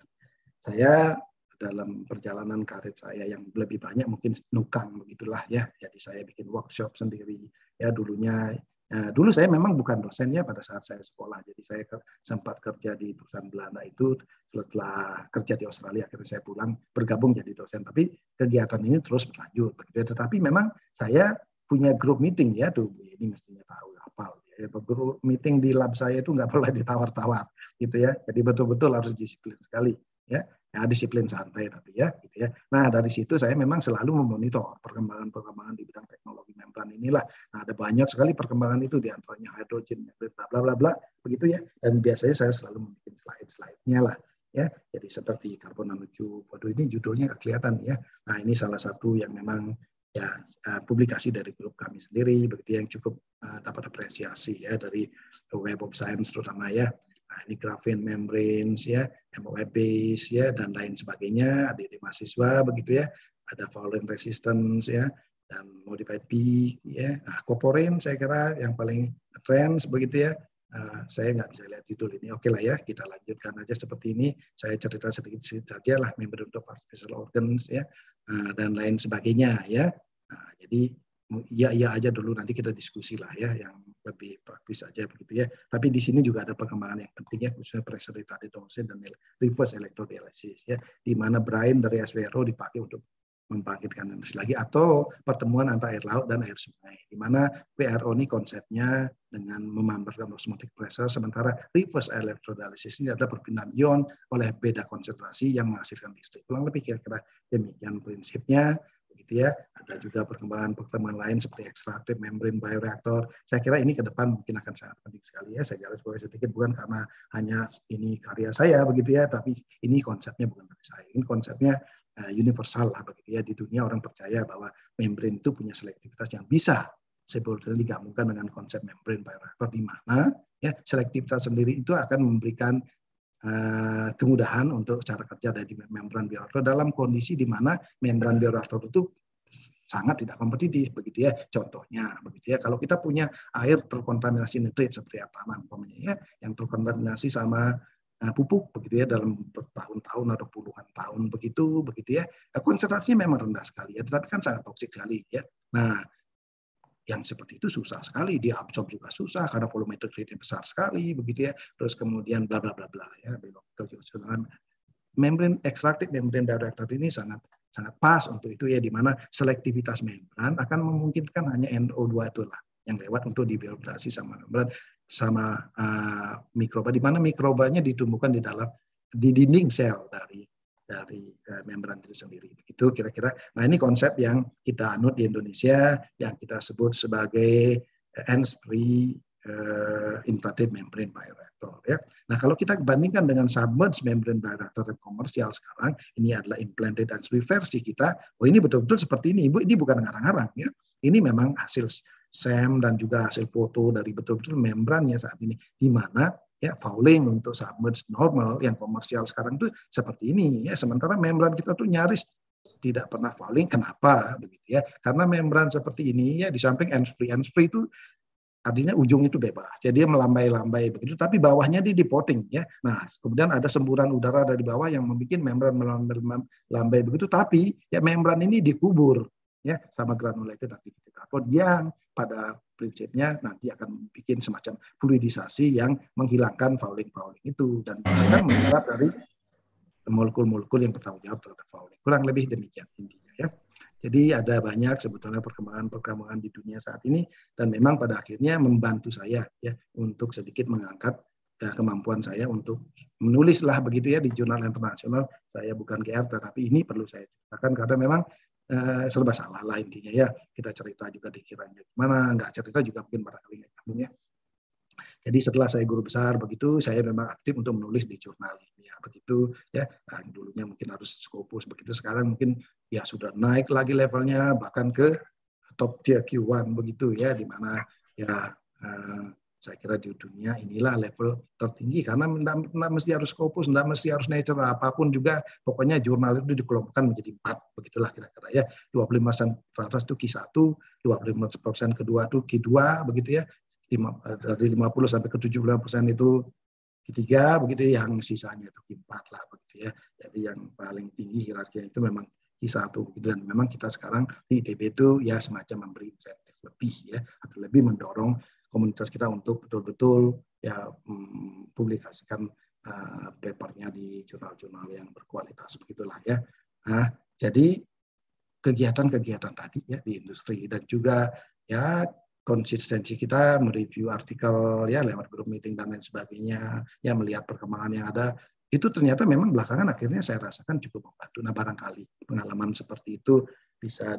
Saya dalam perjalanan karir saya yang lebih banyak mungkin nukang begitulah ya. Jadi saya bikin workshop sendiri ya dulunya. Dulu saya memang bukan dosen ya pada saat saya sekolah. Jadi saya sempat kerja di perusahaan Belanda itu setelah kerja di Australia akhirnya saya pulang bergabung jadi dosen. Tapi kegiatan ini terus berlanjut. Tetapi memang saya punya grup meeting ya tuh ini mestinya tahu hafal. Ya, grup meeting di lab saya itu nggak pernah ditawar-tawar gitu ya. Jadi betul-betul harus disiplin sekali. Ya, disiplin santai tapi ya gitu ya. Nah, dari situ saya memang selalu memonitor perkembangan di bidang teknologi membran inilah. Nah, ada banyak sekali perkembangan itu di antaranya hydrogen, bla bla bla begitu ya. Dan biasanya saya selalu membuat slide-nya lah ya. Jadi seperti carbon nanotube. Waduh, ini judulnya nggak kelihatan ya. Nah, ini salah satu yang memang ya publikasi dari grup kami sendiri begitu yang cukup dapat apresiasi ya dari Web of Science terutama ya. Nah, ini graphene membranes ya, MOF base ya dan lain sebagainya, adik-adik mahasiswa begitu ya. Ada fouling resistance ya dan modified peak ya. Nah, Coporin saya kira yang paling trends begitu ya. Saya nggak bisa lihat judul ini. Oke lah ya, kita lanjutkan aja seperti ini. Saya cerita sedikit saja lah member untuk artificial organs ya dan lain sebagainya ya. Nah, jadi iya aja dulu nanti kita diskusi lah ya yang lebih praktis aja begitu ya. Tapi di sini juga ada perkembangan yang penting ya khususnya pressure retarded oxide dan reverse electrodialysis ya di mana brine dari SWRO dipakai untuk membangkitkan industri lagi, atau pertemuan antara air laut dan air sungai, di mana PRO ini konsepnya dengan memanfaatkan osmotic pressure, sementara reverse electrodialysis ini adalah perpindahan ion oleh beda konsentrasi yang menghasilkan listrik. Kurang lebih kira-kira demikian prinsipnya. Begitu ya. Ada juga perkembangan lain seperti extractive membrane bioreactor. Saya kira ini ke depan mungkin akan sangat penting sekali ya. Saya garis bawahi sedikit, bukan karena hanya ini karya saya begitu ya, tapi ini konsepnya bukan dari saya. Ini konsepnya universal lah begitu ya. Di dunia orang percaya bahwa membrane itu punya selektivitas yang bisa sebetulnya digabungkan dengan konsep membrane bioreactor, di mana ya selektivitas sendiri itu akan memberikan kemudahan untuk cara kerja dari membran bioreaktor dalam kondisi di mana membran bioreaktor itu sangat tidak kompetitif begitu ya. Contohnya begitu ya, kalau kita punya air terkontaminasi nitrit seperti air tanah umpamanya ya, yang terkontaminasi sama pupuk begitu ya dalam bertahun-tahun atau puluhan tahun begitu ya, konsentrasinya memang rendah sekali ya, tetapi kan sangat toksik sekali ya. Nah, yang seperti itu susah sekali, diabsorb juga susah karena volume nitritnya besar sekali begitu ya. Terus kemudian bla bla bla bla ya. Membrane extractive membrane bioreactor ini sangat pas untuk itu ya, di mana selektivitas membran akan memungkinkan hanya NO2 itulah yang lewat untuk dibiologasi sama membran sama mikroba, di mana mikrobanya ditumbuhkan di dinding sel dari membran itu sendiri. Begitu kira-kira. Nah, ini konsep yang kita anut di Indonesia yang kita sebut sebagai hands-free infrared membrane bioreactor ya. Nah, kalau kita bandingkan dengan submerged membrane bioreactor yang komersial sekarang, ini adalah implanted hands-free versi kita. Oh, ini betul-betul seperti ini. Ibu, ini bukan ngarang-ngarang ya. Ini memang hasil SEM dan juga hasil foto dari betul-betul membrannya saat ini, di mana ya fouling untuk submerged normal yang komersial sekarang itu seperti ini ya. Sementara membran kita tuh nyaris tidak pernah fouling. Kenapa begitu ya? Karena membran seperti ini ya, di samping hands-free itu artinya ujung itu bebas, jadi melambai-lambai begitu, tapi bawahnya di potting ya. Nah, kemudian ada semburan udara dari bawah yang membuat membran melambai begitu, tapi ya membran ini dikubur ya sama granulated activity carbon yang pada prinsipnya nanti akan bikin semacam fluidisasi yang menghilangkan fouling itu dan akan menyerap dari molekul-molekul yang bertanggung jawab terhadap fouling. Kurang lebih demikian intinya ya. Jadi ada banyak sebetulnya perkembangan di dunia saat ini, dan memang pada akhirnya membantu saya ya untuk sedikit mengangkat kemampuan saya untuk menulislah begitu ya di jurnal internasional. Saya bukan GR, tetapi ini perlu saya ceritakan karena memang serba salah lah intinya ya. Kita cerita juga dikiranya gimana, nggak cerita juga mungkin barangkali nggak nyambung ya. Jadi setelah saya guru besar begitu, saya memang aktif untuk menulis di jurnal ilmiah begitu ya. Nah, dulunya mungkin harus Scopus begitu, sekarang mungkin ya sudah naik lagi levelnya bahkan ke top tier Q1 begitu ya, di mana ya saya kira di dunia inilah level tertinggi karena tidak mesti harus Scopus, tidak mesti harus Nature, apapun juga pokoknya jurnal itu dikelompokkan menjadi 4 begitulah kira-kira ya. 25% teratas itu Q1, 25% kedua itu Q2 begitu ya. Dari 50 sampai ke 75% itu Q3 begitu, yang sisanya itu Q4 lah begitu ya. Jadi yang paling tinggi hierarki itu memang Q1 begitu, dan memang kita sekarang di ITB itu ya semacam memberi insentif lebih ya, atau lebih mendorong komunitas kita untuk betul-betul ya publikasikan papernya di jurnal-jurnal yang berkualitas begitulah ya. Nah, jadi kegiatan-kegiatan tadi ya di industri dan juga ya konsistensi kita mereview artikel ya lewat grup meeting dan lain sebagainya ya, melihat perkembangan yang ada itu ternyata memang belakangan akhirnya saya rasakan cukup membantu. Nah, barangkali pengalaman seperti itu bisa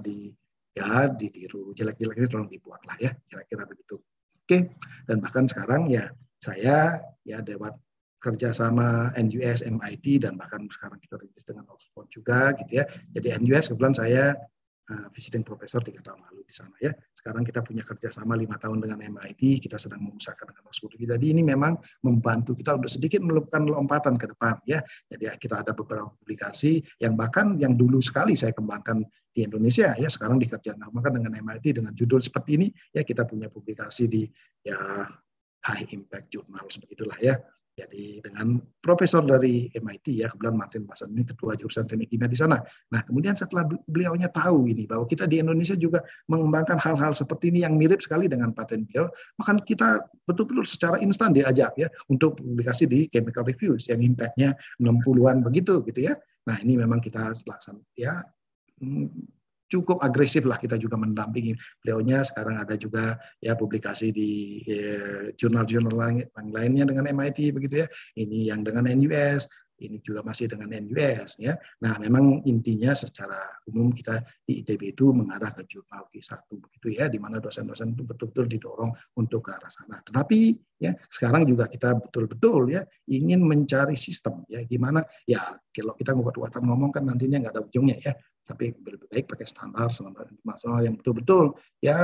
ditiru, jelek-jelek ini tolong dibuat lah ya, kira-kira begitu. Oke, dan bahkan sekarang ya saya ya lewat kerja sama NUS, MIT, dan bahkan sekarang kita rilis dengan Oxford juga gitu ya. Jadi NUS kebetulan saya visiting professor 3 tahun lalu di sana ya. Sekarang kita punya kerjasama 5 tahun dengan MIT, kita sedang mengusahakan dengan Oxford. Jadi ini memang membantu kita untuk sedikit melakukan lompatan ke depan ya. Jadi kita ada beberapa publikasi yang bahkan yang dulu sekali saya kembangkan di Indonesia ya, sekarang dikerjasamakan dengan MIT dengan judul seperti ini ya. Kita punya publikasi di ya high impact journal sebegitulah ya. Jadi dengan profesor dari MIT ya, kebetulan Martin Passon ini ketua jurusan teknik kimia di sana. Nah, kemudian setelah beliaunya tahu ini bahwa kita di Indonesia juga mengembangkan hal-hal seperti ini yang mirip sekali dengan paten beliau, maka kita betul-betul secara instan diajak ya untuk publikasi di Chemical Reviews yang impact-nya 60-an begitu gitu ya. Nah, ini memang kita laksanakan ya, cukup agresif lah kita juga mendampingi beliaunya. Sekarang ada juga ya publikasi di jurnal-jurnal lainnya dengan MIT begitu ya. Ini yang dengan NUS, ini juga masih dengan NUS ya. Nah, memang intinya secara umum kita di ITB itu mengarah ke jurnal Q1 begitu ya, di mana dosen-dosen itu betul-betul didorong untuk ke arah sana. Tetapi ya sekarang juga kita betul-betul ya ingin mencari sistem ya gimana ya, kalau kita kuat-kuatan ngomong kan nantinya nggak ada ujungnya ya. Tapi lebih baik pakai standar internasional yang betul-betul ya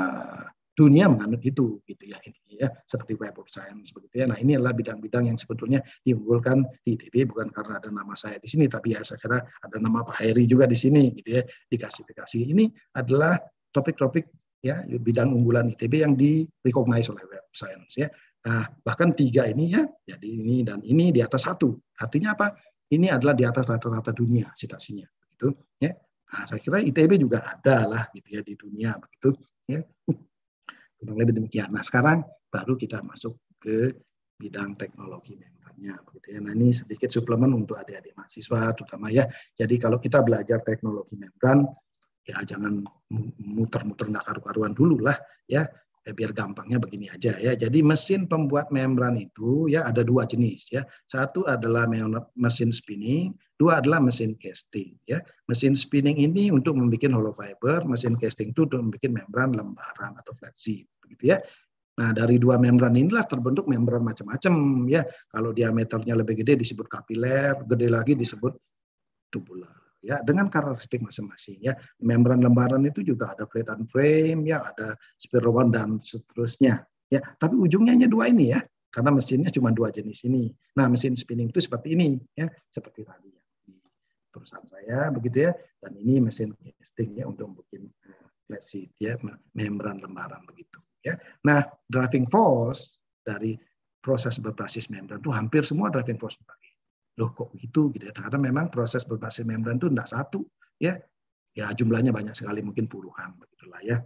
dunia menganut itu gitu ya, intinya ya, seperti Web of Science begitu ya. Nah, ini adalah bidang-bidang yang sebetulnya diunggulkan di ITB bukan karena ada nama saya di sini, tapi ya saya kira ada nama Pak Heri juga di sini gitu ya, dikasih. Ini adalah topik-topik ya bidang unggulan ITB yang di-recognize oleh Web of Science ya. Nah, bahkan 3 ini ya, jadi ini dan ini di atas 1. Artinya apa? Ini adalah di atas rata-rata dunia citasinya. Gitu, ya. Nah, saya kira ITB juga ada lah gitu ya di dunia begitu ya. Kurang lebih demikian. Nah, sekarang baru kita masuk ke bidang teknologi membrannya begitu ya. Nah, ini sedikit suplemen untuk adik-adik mahasiswa terutama ya. Jadi kalau kita belajar teknologi membran ya jangan muter-muter nggak karu-karuan dulu lah ya. Biar gampangnya begini aja ya. Jadi mesin pembuat membran itu ya ada 2 jenis ya. Satu adalah mesin spinning, 2 adalah mesin casting ya. Mesin spinning ini untuk membuat hollow fiber, mesin casting itu untuk membuat membran lembaran atau flat sheet begitu ya. Nah, dari 2 membran inilah terbentuk membran macam-macam ya. Kalau diameternya lebih gede disebut kapiler, gede lagi disebut tubular. Ya, dengan karakteristik masing-masing ya. Membran lembaran itu juga ada flat and frame ya, ada spiral wound dan seterusnya ya. Tapi ujungnya hanya 2 ini ya, karena mesinnya cuma 2 jenis ini. Nah, mesin spinning itu seperti ini ya, seperti tadi ya di perusahaan saya begitu ya. Dan ini mesin casting ya untuk bikin flat sheet ya, membran lembaran begitu ya. Nah, driving force dari proses berbasis membran itu hampir semua driving force dipakai. Loh kok gitu ya, karena memang proses berbasis membran itu tidak satu ya, ya jumlahnya banyak sekali, mungkin puluhan begitulah ya.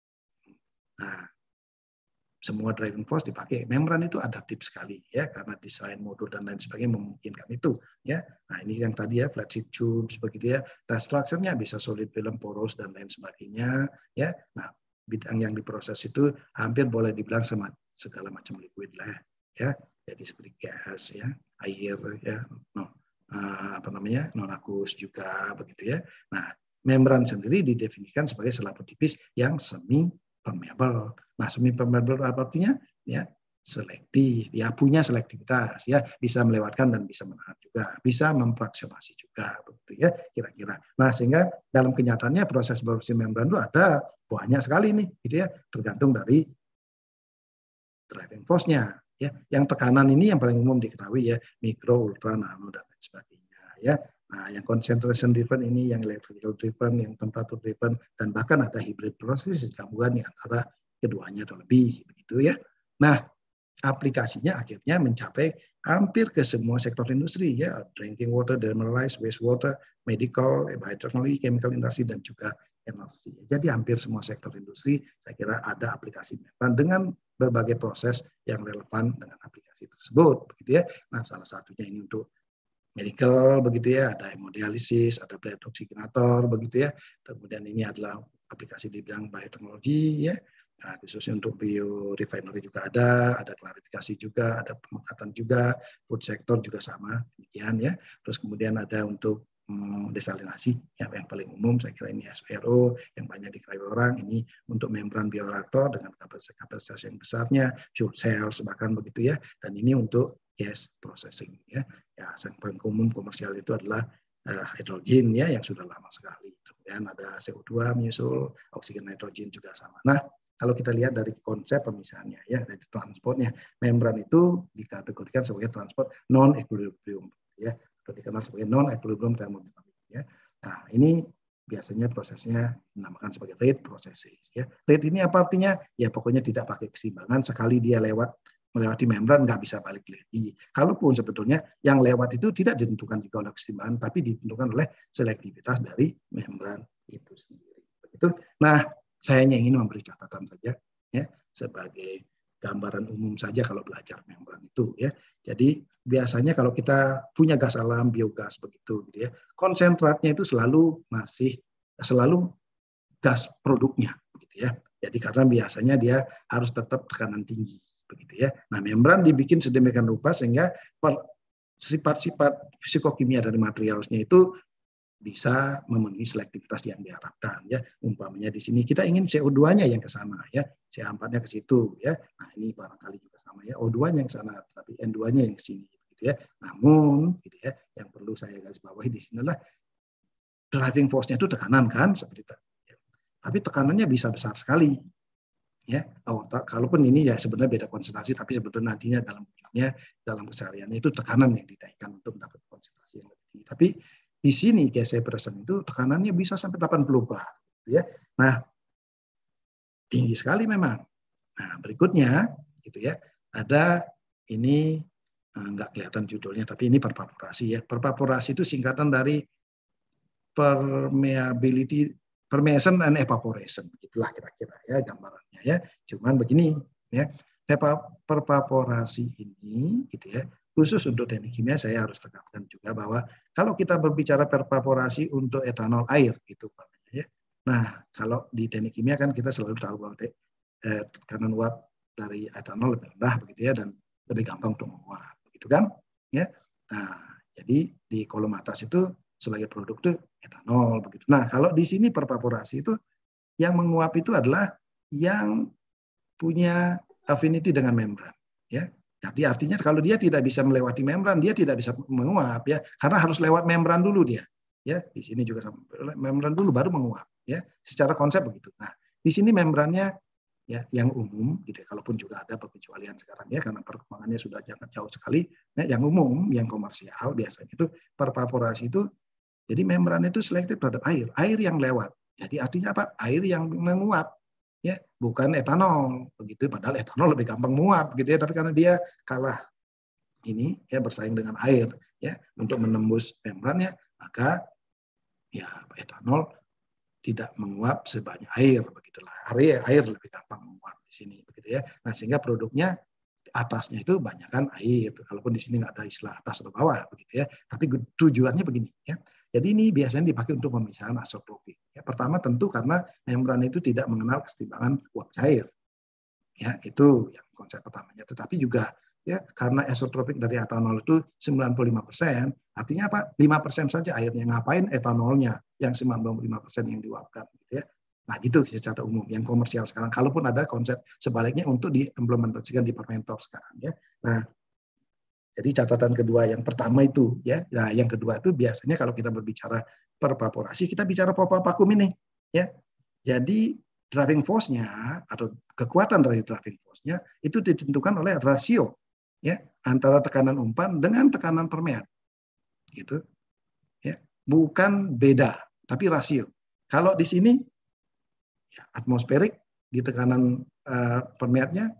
Nah, semua driving force dipakai. Membran itu adaptif sekali ya, karena desain modul dan lain sebagainya memungkinkan itu ya. Nah, ini yang tadi ya flat sheet tubes begitu ya, dan strukturnya bisa solid film, poros dan lain sebagainya ya. Nah, bidang yang diproses itu hampir boleh dibilang segala macam liquid lah ya. Jadi seperti gas ya, air ya, non aqueous juga begitu ya. Nah, membran sendiri didefinisikan sebagai selaput tipis yang semi permeable. Nah, semi permeable artinya ya selektif, ya punya selektivitas, ya bisa melewatkan dan bisa menahan juga, bisa mempraksionasi juga begitu ya kira-kira. Nah, sehingga dalam kenyataannya proses berbasis membran itu ada banyak sekali nih gitu ya, tergantung dari driving force-nya. Ya, yang tekanan ini yang paling umum diketahui ya, mikro, ultra, nano dan lain sebagainya ya. Nah, yang concentration driven ini, yang electrical driven, yang temperature driven, dan bahkan ada hybrid proses gabungan di antara keduanya atau lebih begitu ya. Nah, aplikasinya akhirnya mencapai hampir ke semua sektor industri ya, drinking water, demineralized wastewater, medical, biotechnology, chemical industry dan juga energi. Jadi hampir semua sektor industri saya kira ada aplikasi membran dengan berbagai proses yang relevan dengan aplikasi tersebut begitu ya. Nah, salah satunya ini untuk medical begitu ya, ada hemodialisis, ada blood oxygenator begitu ya. Kemudian ini adalah aplikasi di bidang bioteknologi ya. Nah, khususnya untuk biorefinery juga ada klarifikasi juga, ada pemekatan juga, food sector juga sama demikian ya. Terus kemudian ada untuk desalinasi yang paling umum saya kira ini SPRO yang banyak diketahui orang, ini untuk membran bioreaktor dengan kapasitas yang besarnya, fuel cells bahkan begitu ya, dan ini untuk gas processing ya. Ya, yang paling umum komersial itu adalah hidrogen ya yang sudah lama sekali. Kemudian ada CO2 menyusul, oksigen nitrogen juga sama. Nah, kalau kita lihat dari konsep pemisahannya ya, dari transportnya, membran itu dikategorikan sebagai transport non equilibrium ya, atau dikenal sebagai non equilibrium thermodynamic ya. Nah, ini biasanya prosesnya dinamakan sebagai rate processes ya. Rate ini apa artinya? Ya pokoknya tidak pakai keseimbangan, sekali dia melewati membran nggak bisa balik lagi. Kalaupun sebetulnya yang lewat itu tidak ditentukan juga oleh keseimbangan, tapi ditentukan oleh selektivitas dari membran itu sendiri. Begitu. Nah, saya hanya ingin memberi catatan saja ya sebagai gambaran umum saja kalau belajar membran itu ya. Jadi biasanya kalau kita punya gas alam, biogas begitu gitu ya, konsentratnya itu selalu masih selalu gas produknya, gitu ya. Jadi karena biasanya dia harus tetap tekanan tinggi, begitu ya. Nah, membran dibikin sedemikian rupa sehingga sifat-sifat fisikokimia dari materialnya itu bisa memenuhi selektivitas yang diharapkan ya. Umpamanya di sini kita ingin CO2-nya yang ke sana ya, CH4-nya ke situ ya. Nah, ini barangkali juga sama ya, O2-nya yang ke sana, tapi N2-nya yang ke sini gitu ya. Namun gitu ya, yang perlu saya garis bawahi di sini adalah driving force-nya itu tekanan kan seperti itu. Tapi tekanannya bisa besar sekali. Ya, kalaupun ini ya sebenarnya beda konsentrasi, tapi sebetulnya nantinya dalam kesehariannya itu tekanan yang dinaikkan untuk mendapat konsentrasi yang lebih tinggi. Tapi di sini gas separation itu tekanannya bisa sampai 80 bar, ya. Nah, tinggi sekali memang. Nah, berikutnya, gitu ya, ada ini nggak kelihatan judulnya, tapi ini pervaporasi ya. Pervaporasi itu singkatan dari permeation and evaporation, gitulah kira-kira ya gambarannya ya. Cuman begini ya, pervaporasi ini gitu ya, khusus untuk teknik kimia saya harus tekankan juga bahwa kalau kita berbicara pervaporasi untuk etanol air gitu ya. Nah, kalau di teknik kimia kan kita selalu tahu bahwa tekanan uap dari etanol lebih rendah begitu ya, dan lebih gampang untuk menguap begitu kan ya. Nah, jadi di kolom atas itu sebagai produk itu etanol begitu. Nah, kalau di sini pervaporasi itu yang menguap itu adalah yang punya affinity dengan membran ya. Jadi artinya kalau dia tidak bisa melewati membran, dia tidak bisa menguap ya, karena harus lewat membran dulu dia. Ya, di sini juga membran dulu baru menguap ya. Secara konsep begitu. Nah, di sini membrannya ya yang umum gitu ya, kalaupun juga ada pengecualian sekarang ya karena perkembangannya sudah sangat jauh sekali. Nah, yang umum, yang komersial biasanya itu pervaporasi itu jadi membran itu selektif terhadap air yang lewat. Jadi artinya apa? Air yang menguap, ya, bukan etanol. Begitu, padahal etanol lebih gampang menguap, gitu ya. Tapi karena dia kalah ini, ya bersaing dengan air, ya, untuk menembus membrannya, maka ya etanol tidak menguap sebanyak air, begitulah. Air lebih gampang menguap di sini, begitu ya. Nah, sehingga produknya atasnya itu banyakkan air. Kalaupun di sini nggak ada istilah atas atau bawah, begitu ya. Tapi tujuannya begini, ya. Jadi ini biasanya dipakai untuk pemisahan isotropik. Ya, pertama tentu karena membran itu tidak mengenal kesetimbangan uap cair. Ya, itu yang konsep pertamanya. Tetapi juga ya karena isotropik dari etanol itu 95%, artinya apa? 5% saja airnya. Ngapain etanolnya yang 95% yang diuapkan, gitu ya. Nah, gitu secara umum yang komersial sekarang. Kalaupun ada konsep sebaliknya untuk diimplementasikan di fermentor sekarang ya. Nah, jadi catatan kedua yang pertama itu ya. Nah, yang kedua itu biasanya kalau kita berbicara pervaporasi, kita bicara pompa vakum ini ya. Jadi driving force-nya atau kekuatan dari driving force-nya itu ditentukan oleh rasio ya antara tekanan umpan dengan tekanan permeat. Gitu. Ya, bukan beda, tapi rasio. Kalau di sini ya, atmosferik di tekanan permeatnya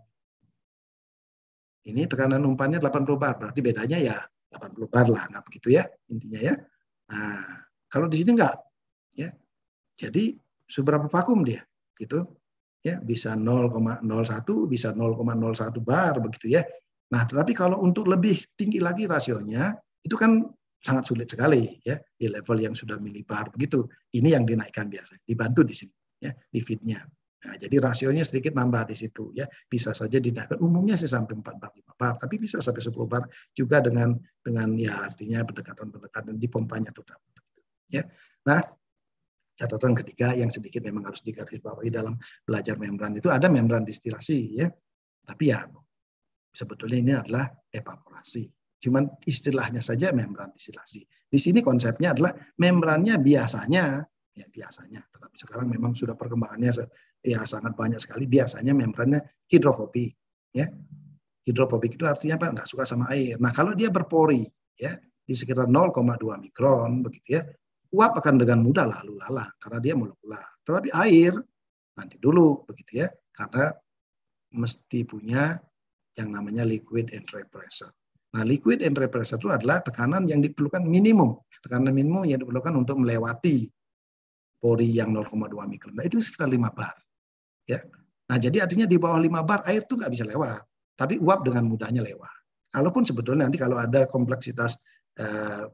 ini tekanan umpannya 80 bar, berarti bedanya ya 80 bar lah, nggak begitu ya intinya ya. Nah, kalau di sini enggak, ya. Jadi seberapa vakum dia, gitu, ya bisa 0,01, bisa 0,01 bar begitu ya. Nah, tetapi kalau untuk lebih tinggi lagi rasionya, itu kan sangat sulit sekali ya di level yang sudah milibar begitu. Ini yang dinaikkan biasanya, dibantu di sini ya di feed-nya. Nah, jadi rasionya sedikit nambah di situ ya. Bisa saja dinaikkan umumnya sih sampai 4 bar, 5 bar, tapi bisa sampai 10 bar juga dengan ya artinya pendekatan di pompanya terutama. Ya. Nah, catatan ketiga yang sedikit memang harus digarisbawahi dalam belajar membran itu ada membran distilasi ya. Tapi ya sebetulnya ini adalah evaporasi. Cuman istilahnya saja membran distilasi. Di sini konsepnya adalah membrannya biasanya, tetapi sekarang memang sudah perkembangannya ya sangat banyak sekali. Biasanya membrannya hidrofobik, ya. Hidrofobik itu artinya apa? Nggak suka sama air. Nah, kalau dia berpori, ya di sekitar 0,2 mikron, begitu ya, uap akan dengan mudah lalu lalang karena dia molekular. Tetapi air nanti dulu, begitu ya, karena mesti punya yang namanya liquid entry pressure. Nah, liquid entry pressure itu adalah tekanan yang diperlukan minimum. Tekanan minimum yang diperlukan untuk melewati pori yang 0,2 mikron. Nah, itu sekitar 5 bar. Ya. Nah, jadi artinya di bawah 5 bar air itu nggak bisa lewat. Tapi uap dengan mudahnya lewat. Kalaupun sebetulnya nanti kalau ada kompleksitas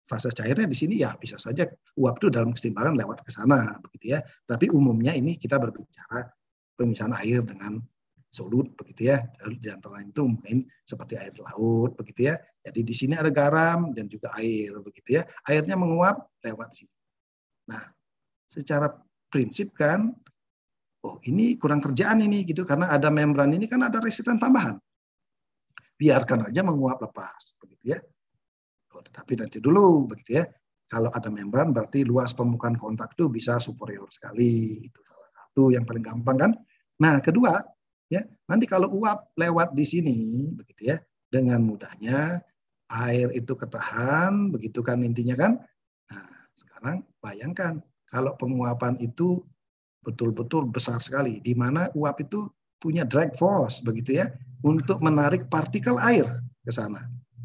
fase cairnya di sini ya bisa saja uap itu dalam kesetimbangan lewat ke sana begitu ya. Tapi umumnya ini kita berbicara pemisahan air dengan solut begitu ya. Di antara itu mungkin seperti air laut begitu ya. Jadi di sini ada garam dan juga air begitu ya. Airnya menguap lewat sini. Nah, secara prinsip kan, oh ini kurang kerjaan ini gitu karena ada membran ini kan ada resisten tambahan. Biarkan aja menguap lepas begitu ya. Oh, tetapi nanti dulu begitu ya. Kalau ada membran berarti luas permukaan kontak itu bisa superior sekali. Itu salah satu yang paling gampang kan. Nah, kedua ya, nanti kalau uap lewat di sini begitu ya, dengan mudahnya air itu ketahan, begitu kan intinya kan. Nah, sekarang bayangkan kalau penguapan itu betul-betul besar sekali, di mana uap itu punya drag force begitu ya, untuk menarik partikel air ke sana.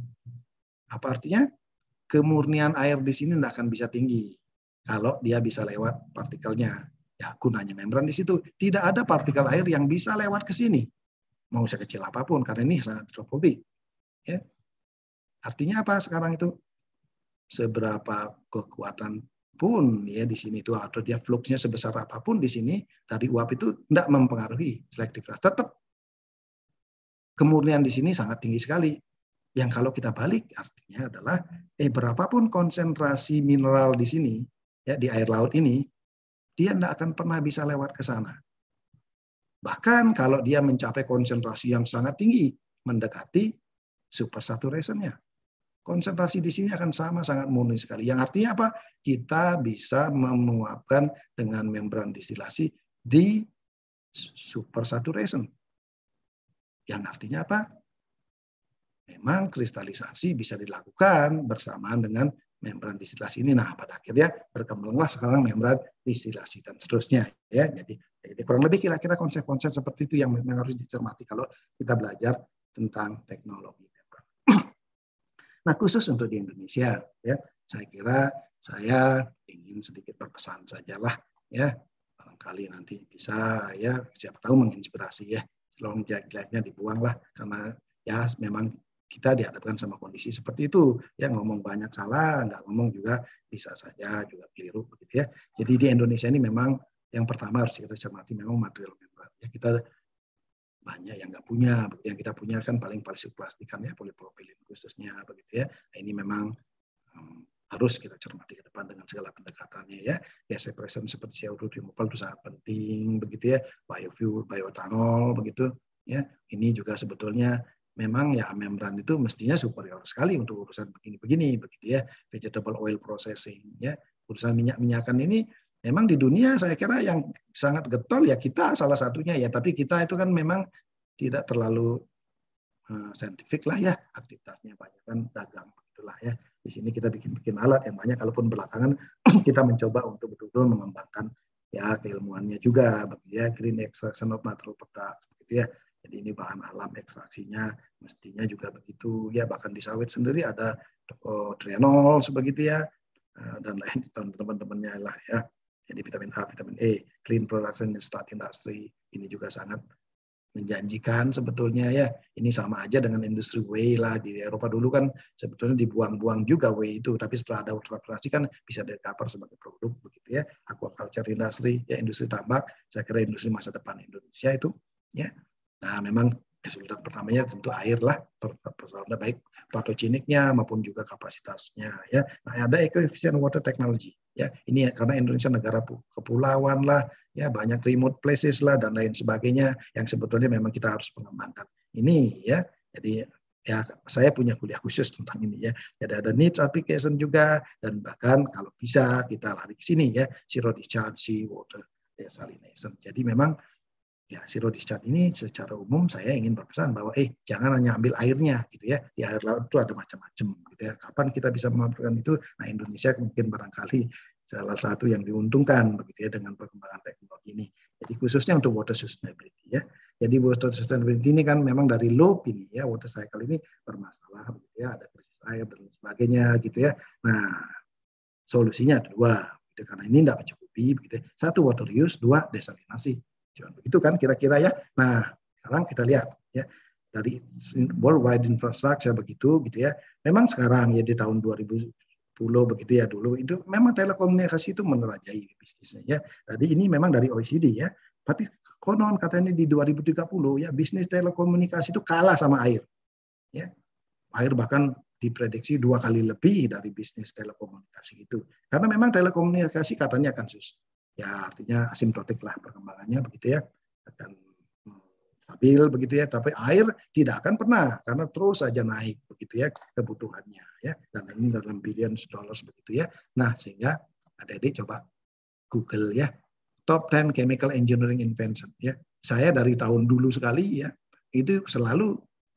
Apa artinya? Kemurnian air di sini tidak akan bisa tinggi kalau dia bisa lewat partikelnya. Ya, gunanya membran di situ. Tidak ada partikel air yang bisa lewat ke sini. Mau sekecil apapun, karena ini sangat hidrofobik. Ya. Artinya apa sekarang itu? Seberapa kekuatan pun ya di sini itu, atau dia fluxnya sebesar apapun di sini, dari uap itu tidak mempengaruhi selektivitas. Tetap kemurnian di sini sangat tinggi sekali. Yang kalau kita balik artinya adalah berapapun konsentrasi mineral di sini ya di air laut ini, dia tidak akan pernah bisa lewat ke sana. Bahkan kalau dia mencapai konsentrasi yang sangat tinggi, mendekati supersaturation-nya, konsentrasi di sini akan sama sangat murni sekali. Yang artinya apa? Kita bisa menguapkan dengan membran distilasi di supersaturation. Yang artinya apa? Memang kristalisasi bisa dilakukan bersamaan dengan membran distilasi ini. Nah, pada akhirnya berkembanglah sekarang membran distilasi dan seterusnya. Ya, jadi kurang lebih kira-kira konsep-konsep seperti itu yang memang harus dicermati kalau kita belajar tentang teknologi membran. Nah, khusus untuk di Indonesia, ya, saya kira saya ingin sedikit berpesan sajalah, ya, barangkali nanti bisa, ya, siapa tahu menginspirasi ya. Long jelek-jeleknya dibuanglah karena ya memang kita dihadapkan sama kondisi seperti itu, ya ngomong banyak salah, nggak ngomong juga bisa saja juga keliru begitu ya. Jadi di Indonesia ini memang yang pertama harus kita cermati memang material membran. Ya kita banyak yang nggak punya, yang kita punya kan paling plastikan ya, polipropilin khususnya begitu ya. Nah, ini memang harus kita cermati ke depan dengan segala pendekatannya ya. Gas separation seperti CO2 removal itu sangat penting begitu ya. Biofuel, bioetanol begitu ya. Ini juga sebetulnya memang ya membran itu mestinya superior sekali untuk urusan begini-begini begitu ya. Vegetable oil processing ya. Urusan minyak-minyakan ini memang di dunia saya kira yang sangat getol ya kita salah satunya ya, tapi kita itu kan memang tidak terlalu saintifik lah ya, aktivitasnya banyak kan dagang begitulah ya. Di sini kita bikin alat yang banyak, kalaupun belakangan kita mencoba untuk betul-betul mengembangkan ya keilmuannya juga begitu ya, green extraction of natural products begitu ya. Jadi ini bahan alam ekstraksinya mestinya juga begitu ya, bahkan di sawit sendiri ada trianol sebegitu ya, dan lain teman-temannya lah ya. Jadi vitamin A, vitamin E, clean production in start industry ini juga sangat menjanjikan sebetulnya ya. Ini sama aja dengan industri whey lah di Eropa dulu kan sebetulnya dibuang-buang juga whey itu, tapi setelah ada ultraplasi kan bisa di-cover sebagai produk begitu ya. Aquaculture industry ya, industri tambak, saya kira industri masa depan Indonesia itu ya. Nah, memang kesulitan pertamanya tentu air lah, persoalannya baik patogeniknya maupun juga kapasitasnya ya. Nah, ada eco-efficient water technology ya. Ini ya, karena Indonesia negara kepulauan lah ya, banyak remote places lah dan lain sebagainya yang sebetulnya memang kita harus mengembangkan ini ya. Jadi ya saya punya kuliah khusus tentang ini ya. Jadi ada needs application juga, dan bahkan kalau bisa kita lari ke sini ya, zero discharge sea water desalination. Jadi memang ya, zero discharge ini secara umum saya ingin berpesan bahwa jangan hanya ambil airnya gitu ya. Di air laut itu ada macam-macam gitu ya. Kapan kita bisa memanfaatkan itu? Nah, Indonesia mungkin barangkali salah satu yang diuntungkan begitu ya dengan perkembangan teknologi ini. Jadi khususnya untuk water sustainability ya. Jadi water sustainability ini kan memang dari loop ini ya, water cycle ini bermasalah begitu ya, ada krisis air dan sebagainya gitu ya. Nah, solusinya ada dua gitu, karena ini tidak mencukupi begitu ya. Satu water use, dua desalinasi. Jangan begitu kan kira-kira ya. Nah, sekarang kita lihat ya dari worldwide infrastructure begitu gitu ya. Memang sekarang ya di tahun 2010 begitu ya dulu. Itu memang telekomunikasi itu menerajai bisnisnya ya. Jadi ini memang dari OECD ya. Tapi konon katanya di 2030 ya bisnis telekomunikasi itu kalah sama air. Ya. Air bahkan diprediksi 2 kali lebih dari bisnis telekomunikasi itu. Karena memang telekomunikasi katanya akan ya artinya asimptotik lah perkembangannya begitu ya. Akan stabil begitu ya, tapi air tidak akan pernah karena terus saja naik begitu ya kebutuhannya ya, dan ini dalam billions dollars begitu ya. Nah sehingga adik-adik coba Google ya top 10 chemical engineering invention ya. Saya dari tahun dulu sekali ya itu selalu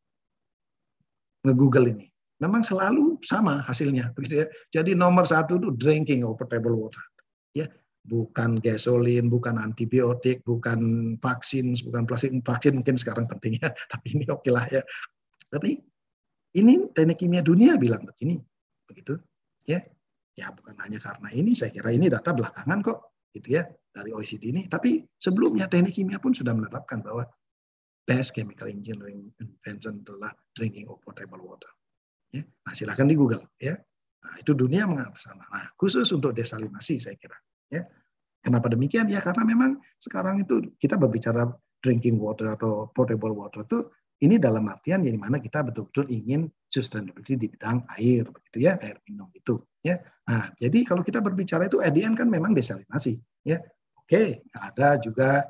nge-Google ini, memang selalu sama hasilnya begitu ya. Jadi nomor 1 itu drinking of potable water ya. Bukan gasolin, bukan antibiotik, bukan vaksin, bukan plastik. Vaksin mungkin sekarang pentingnya, tapi ini oke lah ya. Tapi ini teknik kimia dunia bilang begini, begitu ya. Ya bukan hanya karena ini, saya kira ini data belakangan kok, gitu ya dari OECD ini. Tapi sebelumnya teknik kimia pun sudah menetapkan bahwa best chemical engineering invention adalah drinking of potable water. Ya. Nah silakan di Google ya. Nah itu dunia mengarah sana. Nah khusus untuk desalinasi saya kira. Ya. Kenapa demikian? Ya karena memang sekarang itu kita berbicara drinking water atau potable water itu ini dalam artian yang mana kita betul-betul ingin sustainability di bidang air, begitu ya, air minum itu. Ya. Nah jadi kalau kita berbicara itu ADN kan memang desalinasi. Ya. Oke, ada juga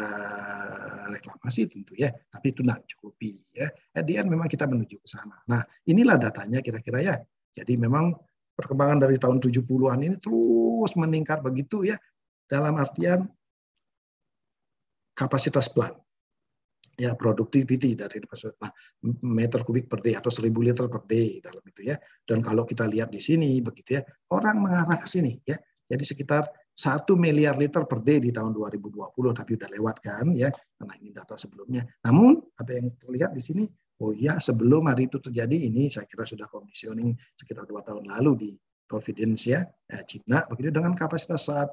reklamasi tentu ya, tapi itu tidak cukupi. Ya. ADN memang kita menuju ke sana. Nah inilah datanya kira-kira ya. Jadi memang perkembangan dari tahun 70-an ini terus meningkat begitu ya, dalam artian kapasitas plant, ya productivity dari meter kubik per day atau 1000 liter per day dalam itu ya. Dan kalau kita lihat di sini begitu ya, orang mengarah ke sini ya. Jadi sekitar 1 miliar liter per day di tahun 2020, tapi udah lewat kan ya, karena ini data sebelumnya. Namun apa yang terlihat di sini, oh ya sebelum hari itu terjadi ini saya kira sudah commissioning sekitar 2 tahun lalu di Confidence ya, Cina begitu dengan kapasitas 1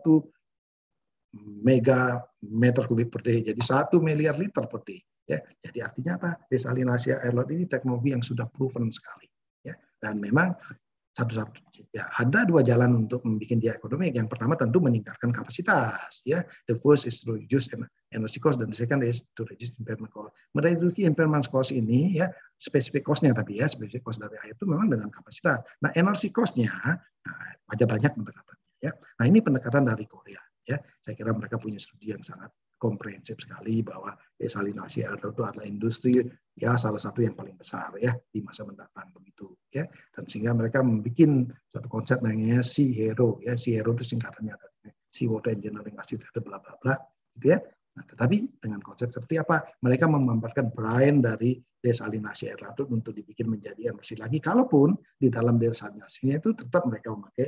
mega meter kubik per day, jadi 1 miliar liter per day. Ya, jadi artinya apa? Desalinasi air laut ini teknologi yang sudah proven sekali. Ya, dan memang ya, ada 2 jalan untuk membuat dia ekonomi. Yang pertama tentu meningkatkan kapasitas. Ya, the first is to reduce energy cost, dan the second is to reduce impairment cost. Mereduksi impairment cost ini ya spesifik cost-nya tapi ya spesifik cost dari air itu memang dengan kapasitas. Nah, energy cost-nya banyak pendekatannya. Ya, nah ini pendekatan dari Korea. Ya, saya kira mereka punya studi yang sangat komprehensif sekali bahwa desalinasi air laut itu adalah industri ya salah satu yang paling besar ya di masa mendatang begitu ya, dan sehingga mereka membuat suatu konsep namanya SeaHero ya. SeaHero itu singkatannya dari Sea Water Engineering Institute bla bla bla gitu ya. Nah, tetapi dengan konsep seperti apa? Mereka memanfaatkan brine dari desalinasi air laut untuk dibikin menjadi energi lagi, kalaupun di dalam desalinasinya itu tetap mereka memakai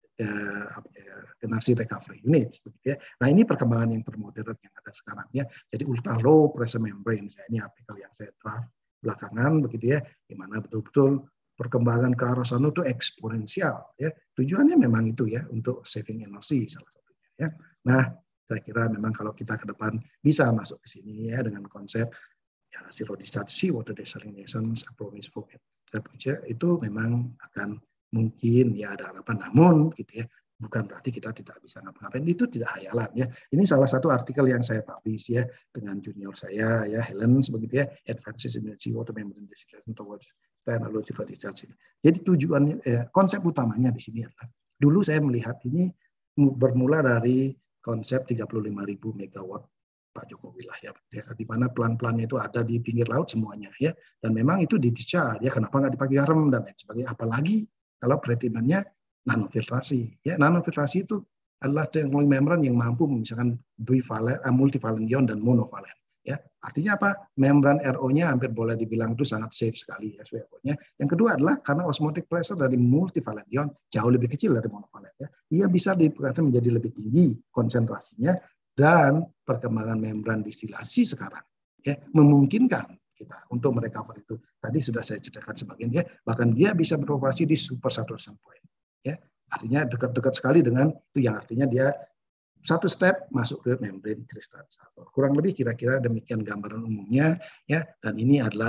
energi recovery unit begitu ya. Nah ini perkembangan yang termodern yang ada sekarang ya. Jadi ultra low pressure membrane. Ini artikel yang saya draft belakangan begitu ya, di mana betul-betul perkembangan ke arah sana itu eksponensial ya. Tujuannya memang itu ya untuk saving energi salah satunya ya. Nah saya kira memang kalau kita ke depan bisa masuk ke sini ya dengan konsep ya, zero discharge seawater desalination promise for itu memang akan mungkin ya ada harapan, namun gitu ya bukan berarti kita tidak bisa ngapa-ngapain, itu tidak hayalan ya. Ini salah satu artikel yang saya publish ya dengan junior saya ya Helen begitu ya, Advances in Seawater Membrane Distillation Towards Standalone Zero Discharge. Jadi tujuannya konsep utamanya di sini adalah dulu saya melihat ini bermula dari konsep 35.000 megawatt Pak Jokowi lah ya, di mana plan-plannya itu ada di pinggir laut semuanya ya, dan memang itu di-discharge ya, kenapa nggak dipakai garam dan lain sebagainya, apalagi kalau pertimbangannya nanofiltrasi. Ya, nanofiltrasi itu adalah teknologi membran yang mampu memisahkan multivalen ion dan monovalen. Ya, artinya apa? Membran RO-nya hampir boleh dibilang itu sangat safe sekali ya SWO-nya. Yang kedua adalah karena osmotic pressure dari multivalen ion jauh lebih kecil dari monovalen ya. Ia bisa diperkirakan menjadi lebih tinggi konsentrasinya, dan perkembangan membran distilasi sekarang ya memungkinkan kita untuk merecover itu. Tadi sudah saya ceritakan sebagian ya, bahkan dia bisa beroperasi di super saturation point. Ya, artinya dekat-dekat sekali dengan itu, yang artinya dia satu step masuk ke membrane kristalisator. Kurang lebih kira-kira demikian gambaran umumnya ya, dan ini adalah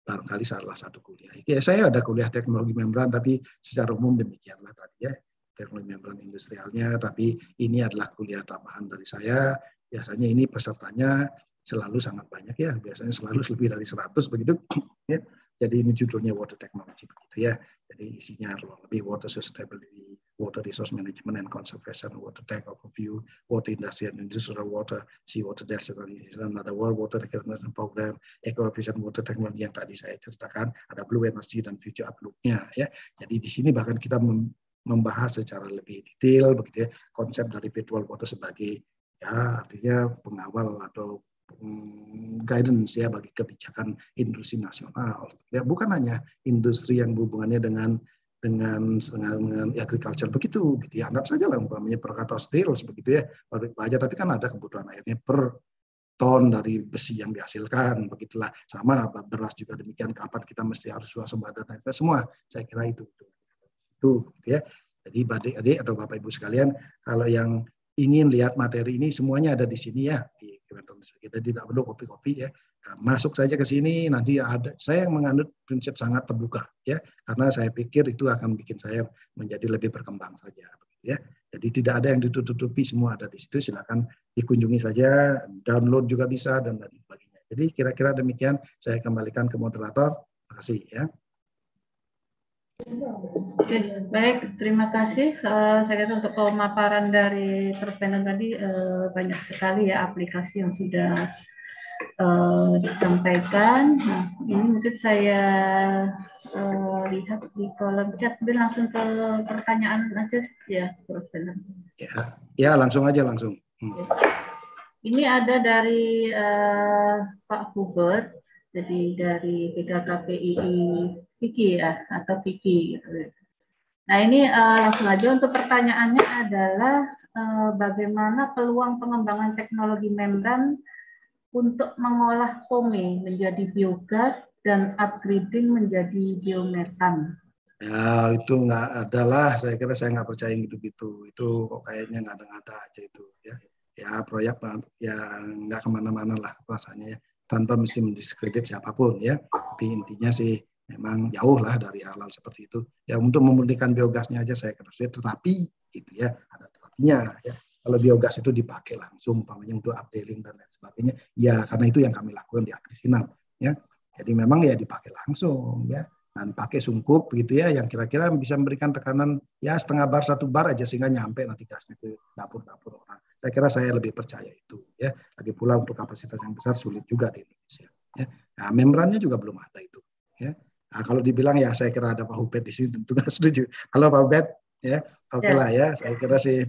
barangkali salah satu kuliah. Ya, saya ada kuliah teknologi membran, tapi secara umum demikianlah tadi ya, teknologi membran industrialnya, tapi ini adalah kuliah tambahan dari saya. Biasanya ini pesertanya selalu sangat banyak ya, biasanya selalu lebih dari 100 begitu ya. Jadi ini judulnya water technology begitu ya. Jadi isinya lebih water sustainability, water resource management and conservation, water tech overview, water industry and industrial water, sea water desalination, ada world water reclamation program, eco efficient water technology yang tadi saya ceritakan, ada blue energy dan future outlook-nya ya. Jadi di sini bahkan kita membahas secara lebih detail begitu ya, konsep dari virtual water sebagai ya artinya pengawal atau guidance ya bagi kebijakan industri nasional. Ya bukan hanya industri yang hubungannya dengan agriculture begitu, gitu ya. Anggap saja lah umpamanya Krakatau Steel begitu ya, pabrik baja, tapi kan ada kebutuhan airnya per ton dari besi yang dihasilkan, begitulah. Sama beras juga demikian, kapan kita mesti harus swasembada dan semua. Saya kira itu gitu ya. Jadi adik-adik atau Bapak Ibu sekalian, kalau yang ingin lihat materi ini semuanya ada di sini ya, di kita tidak perlu kopi-kopi ya, masuk saja ke sini, nanti ada. Saya menganut prinsip sangat terbuka ya, karena saya pikir itu akan bikin saya menjadi lebih berkembang saja ya. Jadi tidak ada yang ditutupi, semua ada di situ, silakan dikunjungi saja, download juga bisa dan lain sebagainya. Jadi kira-kira demikian, saya kembalikan ke moderator. Terima kasih ya. Oke, baik, terima kasih. Saya kira untuk pemaparan dari Prof. Wenton tadi banyak sekali ya aplikasi yang sudah disampaikan. Nah, ini mungkin saya lihat di kolom chat, tapi langsung ke pertanyaan aja ya, Prof. Wenton. Ya, langsung aja langsung. Ini ada dari Pak Hubert, jadi dari PKKPII Vicky ya, atau Vicky gitu. Nah ini langsung aja untuk pertanyaannya adalah bagaimana peluang pengembangan teknologi membran untuk mengolah POME menjadi biogas dan upgrading menjadi biometan. Ya itu nggak ada lah, saya kira saya nggak percaya gitu-gitu. Itu kok kayaknya nggak ada aja itu ya. Ya proyek ya nggak kemana-mana lah rasanya ya, tanpa mesti mendiskredit siapapun ya. Tapi intinya sih memang jauh lah dari hal-hal seperti itu. Ya untuk memurnikan biogasnya aja saya kira, tetapi gitu ya, ada tetapinya ya. Kalau biogas itu dipakai langsung, umpamanya untuk updating dan lain sebagainya, ya karena itu yang kami lakukan di Agrisinal ya. Jadi memang ya dipakai langsung ya. Dan pakai sungkup gitu ya, yang kira-kira bisa memberikan tekanan ya setengah bar, 1 bar aja sehingga nyampe nanti gasnya ke dapur-dapur orang. Saya kira saya lebih percaya itu ya. Lagi pula untuk kapasitas yang besar sulit juga di Indonesia. Ya. Nah, membrannya juga belum ada itu. Ya. Nah, kalau dibilang ya saya kira ada Pak Hubert di sini tentu nggak setuju. Kalau Pak Hubert ya oke lah ya. Saya kira sih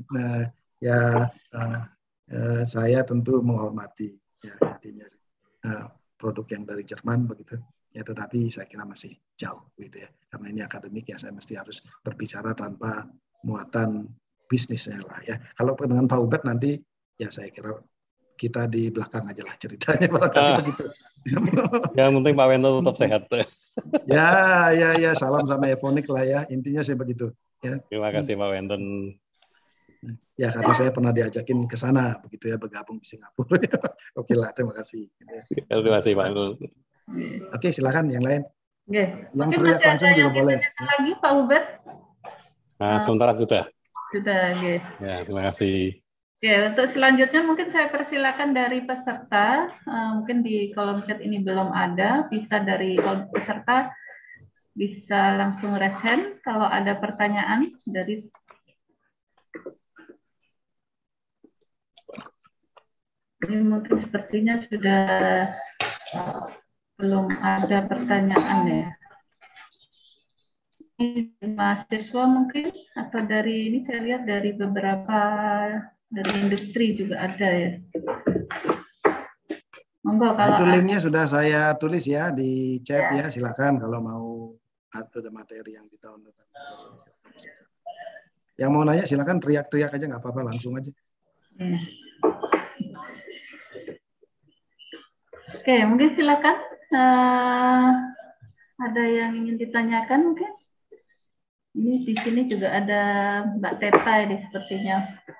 saya tentu menghormati ya intinya produk yang dari Jerman begitu. Ya, tetapi saya kira masih jauh gitu ya. Karena ini akademik ya, saya mesti harus berbicara tanpa muatan bisnisnya lah ya. Kalau dengan Pak Hubert nanti ya saya kira kita di belakang aja lah ceritanya barangkali begitu. Yang penting Pak Wenton tetap sehat. Ya, salam sama Evonik lah ya. Intinya sih begitu. Ya. Terima kasih Pak Wenton. Ya karena saya pernah diajakin ke sana begitu ya, bergabung di Singapura. Oke lah, terima kasih. Terima kasih Pak. Oke, silakan yang lain. Oke. Yang Mungkin teriak masih langsung ada juga yang boleh. lagi Pak Hubert? Nah, sementara sudah. Sudah, oke. Ya, terima kasih. Oke, untuk selanjutnya mungkin saya persilakan dari peserta. Mungkin di kolom chat ini belum ada. Bisa dari kolom peserta bisa langsung raise hand kalau ada pertanyaan dari. Ini mungkin sepertinya sudah belum ada pertanyaan ya. Ini mahasiswa mungkin atau dari ini saya lihat dari beberapa dari industri juga ada ya. Monggo kalau itu linknya sudah saya tulis ya di chat ya, silakan kalau mau ada materi yang di-download. Yang mau nanya silakan teriak-teriak aja nggak apa-apa, langsung aja. Oke, mungkin silakan. Ada yang ingin ditanyakan mungkin? Ini di sini juga ada Mbak Teta ini sepertinya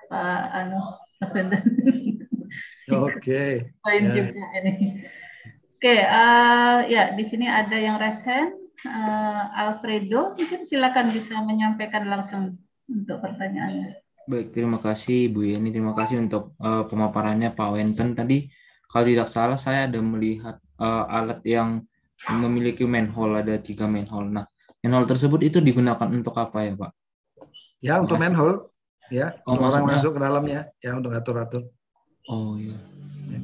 Pak Oke. Poin juga ini. Oke, ya di sini ada yang raise hand. Alfredo, mungkin silakan bisa menyampaikan langsung untuk pertanyaannya. Baik, terima kasih Bu Yeni. Terima kasih untuk pemaparannya Pak Wenten. Tadi kalau tidak salah saya ada melihat alat yang memiliki manhole, ada 3 manhole. Nah, manhole tersebut itu digunakan untuk apa ya Pak? Ya, untuk Makasih. manhole, ya, Oh, untuk orang maksudnya- masuk ke dalamnya, ya untuk atur-atur. Oh iya. Ya.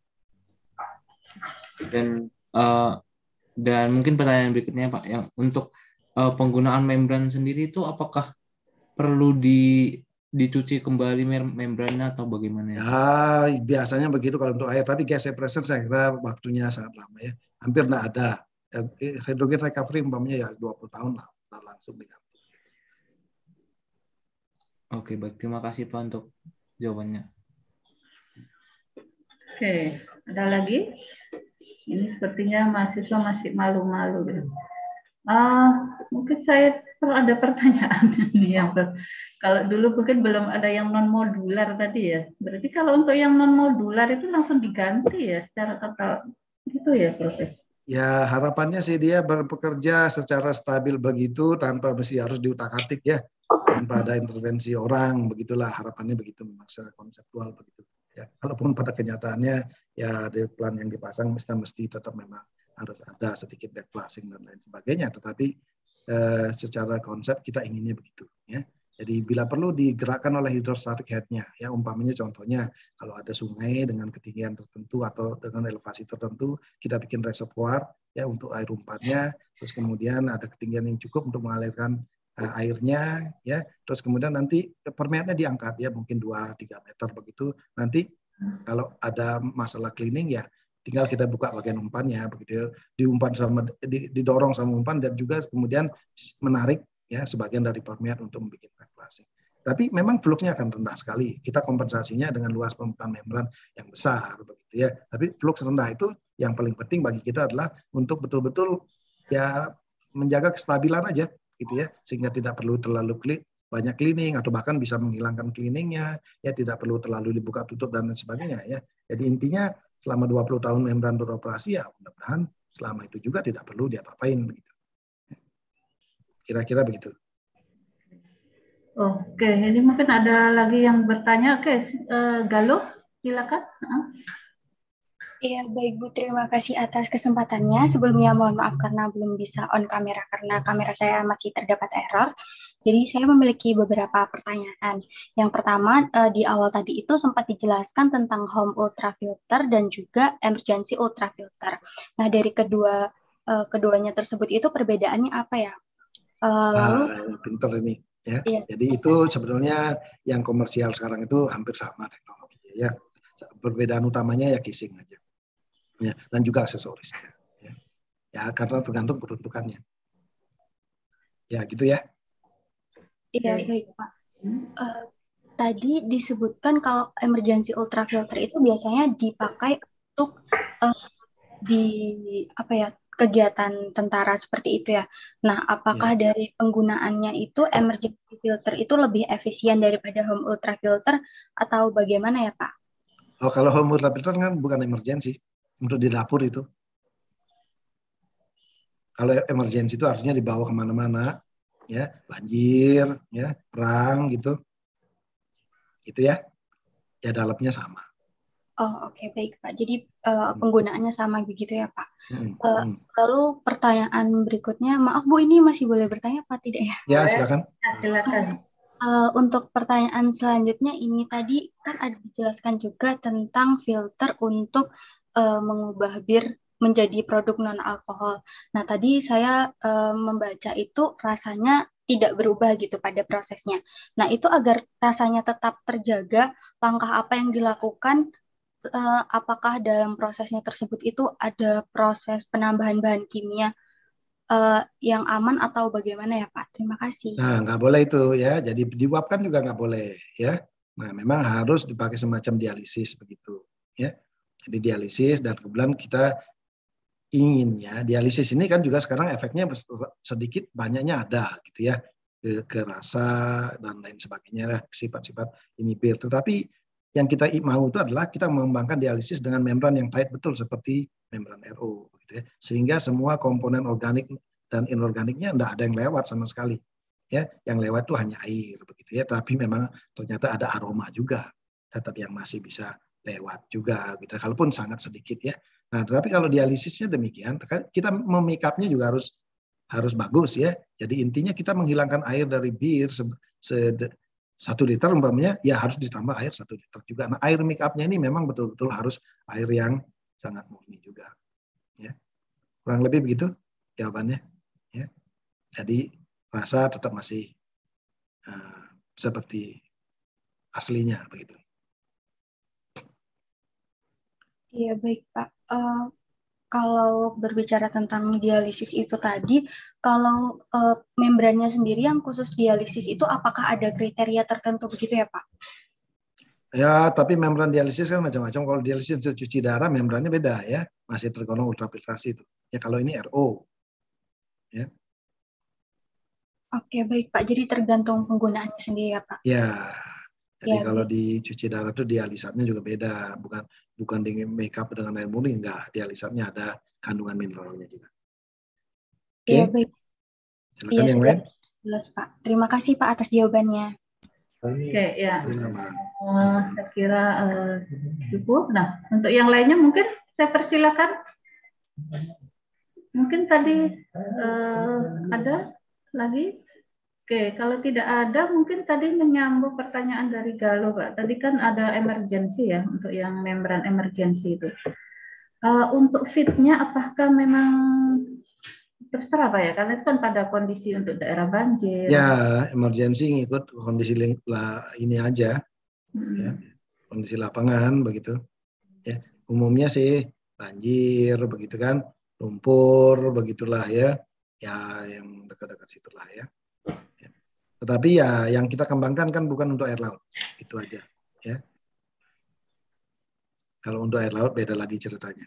Dan mungkin pertanyaan berikutnya Pak, yang untuk penggunaan membran sendiri itu apakah perlu dicuci kembali membrannya atau bagaimana ya? Ya, biasanya begitu kalau untuk air, tapi gas separation saya kira waktunya sangat lama ya. Hampir tidak ada. Ya, hydrogen recovery umpamanya ya 20 tahun lah, langsung diganti. Oke, baik. Terima kasih Pak untuk jawabannya. Oke, ada lagi? Ini sepertinya mahasiswa masih malu-malu. Mungkin saya perlu ada pertanyaan nih kalau dulu mungkin belum ada yang non modular tadi ya. Berarti kalau untuk yang non modular itu langsung diganti ya secara total gitu ya, Prof. Ya harapannya sih dia bekerja secara stabil begitu tanpa mesti harus diutak-atik ya, tanpa ada intervensi orang, begitulah harapannya begitu, memang secara konseptual begitu. Ya, kalaupun pada kenyataannya ya di plan yang dipasang mesti tetap memang harus ada sedikit backflushing dan lain sebagainya, tetapi secara konsep kita inginnya begitu ya. Jadi bila perlu digerakkan oleh hydrostatic head-nya, ya umpamanya contohnya kalau ada sungai dengan ketinggian tertentu atau dengan elevasi tertentu, kita bikin reservoir ya untuk air umpannya, terus kemudian ada ketinggian yang cukup untuk mengalirkan airnya, ya, terus kemudian nanti permeatnya diangkat ya mungkin 2-3 meter begitu. Nanti kalau ada masalah cleaning ya tinggal kita buka bagian umpannya begitu ya, diumpan sama didorong sama umpan dan juga kemudian menarik ya sebagian dari permeat untuk membuat backflushing. Tapi memang fluxnya akan rendah sekali. Kita kompensasinya dengan luas permukaan membran yang besar begitu ya. Tapi flux rendah itu yang paling penting bagi kita adalah untuk betul-betul ya menjaga kestabilan aja gitu ya, sehingga tidak perlu terlalu banyak cleaning atau bahkan bisa menghilangkan cleaningnya, ya tidak perlu terlalu dibuka tutup dan lain sebagainya ya. Jadi intinya selama 20 tahun membran beroperasi ya mudah-mudahan selama itu juga tidak perlu diapa-apain begitu. Kira-kira begitu. Oke, ini mungkin ada lagi yang bertanya. Oke, Galuh, silakan. Iya, baik Bu. Terima kasih atas kesempatannya. Sebelumnya mohon maaf karena belum bisa on kamera karena kamera saya masih terdapat error. Jadi saya memiliki beberapa pertanyaan. Yang pertama, di awal tadi itu sempat dijelaskan tentang home ultrafilter dan juga emergency ultrafilter. Nah, dari keduanya tersebut itu perbedaannya apa ya? Lalu pinter ini ya. Iya. Jadi itu sebenarnya yang komersial sekarang itu hampir sama teknologinya ya. Perbedaan utamanya ya casing aja. Ya, dan juga aksesorisnya. Ya, karena tergantung peruntukannya. Ya, gitu ya. Iya, baik Pak. Tadi disebutkan kalau emergency ultrafilter itu biasanya dipakai untuk kegiatan tentara seperti itu ya. Nah, apakah dari penggunaannya itu emergency filter itu lebih efisien daripada home ultrafilter atau bagaimana ya Pak? Oh, kalau home ultrafilter kan bukan emergency. Untuk di dapur itu. Kalau emergency itu artinya dibawa kemana-mana, ya banjir, ya perang gitu, itu ya, ya dalamnya sama. Oh oke, baik Pak. Jadi penggunaannya sama begitu ya Pak. Lalu pertanyaan berikutnya, maaf Bu, ini masih boleh bertanya Pak tidak ya? Ya silakan. Silakan. Untuk pertanyaan selanjutnya ini tadi kan ada dijelaskan juga tentang filter untuk mengubah bir menjadi produk non-alkohol. Nah, tadi saya membaca itu rasanya tidak berubah gitu pada prosesnya. Nah, itu agar rasanya tetap terjaga, langkah apa yang dilakukan? Apakah dalam prosesnya tersebut itu ada proses penambahan bahan kimia yang aman atau bagaimana ya Pak? Terima kasih. Nah, nggak boleh itu ya. Jadi diuapkan juga nggak boleh ya. Nah, memang harus dipakai semacam dialisis begitu ya. Jadi dialisis dan kemudian kita inginnya dialisis ini kan juga sekarang efeknya sedikit banyaknya ada gitu ya, ke rasa dan lain sebagainya lah, sifat-sifat inhibir. Tetapi yang kita mau itu adalah kita mengembangkan dialisis dengan membran yang tight betul seperti membran RO, gitu ya. Sehingga semua komponen organik dan inorganiknya tidak ada yang lewat sama sekali. Ya, yang lewat itu hanya air, begitu ya. Tapi memang ternyata ada aroma juga, tetap yang masih bisa lewat juga, gitu. Kalaupun sangat sedikit ya. Nah, tetapi kalau dialisisnya demikian, kita make up-nya juga harus bagus ya. Jadi intinya kita menghilangkan air dari bir 1 liter umpamanya, ya harus ditambah air 1 liter juga. Nah, air make up-nya ini memang betul-betul harus air yang sangat murni juga. Ya. Kurang lebih begitu jawabannya. Ya. Jadi rasa tetap masih seperti aslinya begitu. Iya, baik Pak. Kalau berbicara tentang dialisis itu tadi, kalau membrannya sendiri yang khusus dialisis itu apakah ada kriteria tertentu begitu ya Pak? Ya, tapi membran dialisis kan macam-macam. Kalau dialisis untuk cuci darah, membrannya beda ya, masih tergolong ultrafiltrasi itu. Ya kalau ini RO, ya. Oke, baik Pak. Jadi tergantung penggunaannya sendiri ya Pak? Ya, jadi Ya, kalau baik. di cuci darah itu dialisatnya juga beda, bukan dengan makeup dengan air murni, enggak. Dialisatnya ada kandungan mineralnya juga. Oke, Ya, baik. silakan Iya, yang sudah lain. jelas Pak. Terima kasih Pak atas jawabannya. Oke, ya. Sama. Saya kira cukup. Nah, untuk yang lainnya mungkin saya persilakan. Mungkin tadi ada lagi. Oke, kalau tidak ada, mungkin tadi menyambung pertanyaan dari Galo, Pak. Tadi kan ada emergency ya, untuk yang membran emergency itu. Untuk fitnya, apakah memang terserah Pak ya? Karena itu kan pada kondisi untuk daerah banjir. Ya, emergency ngikut kondisi ini aja, ya, kondisi lapangan begitu. Ya, umumnya sih banjir begitu kan, lumpur begitulah ya, yang dekat-dekat situlah ya. Tetapi ya yang kita kembangkan kan bukan untuk air laut, itu aja ya. Kalau untuk air laut beda lagi ceritanya.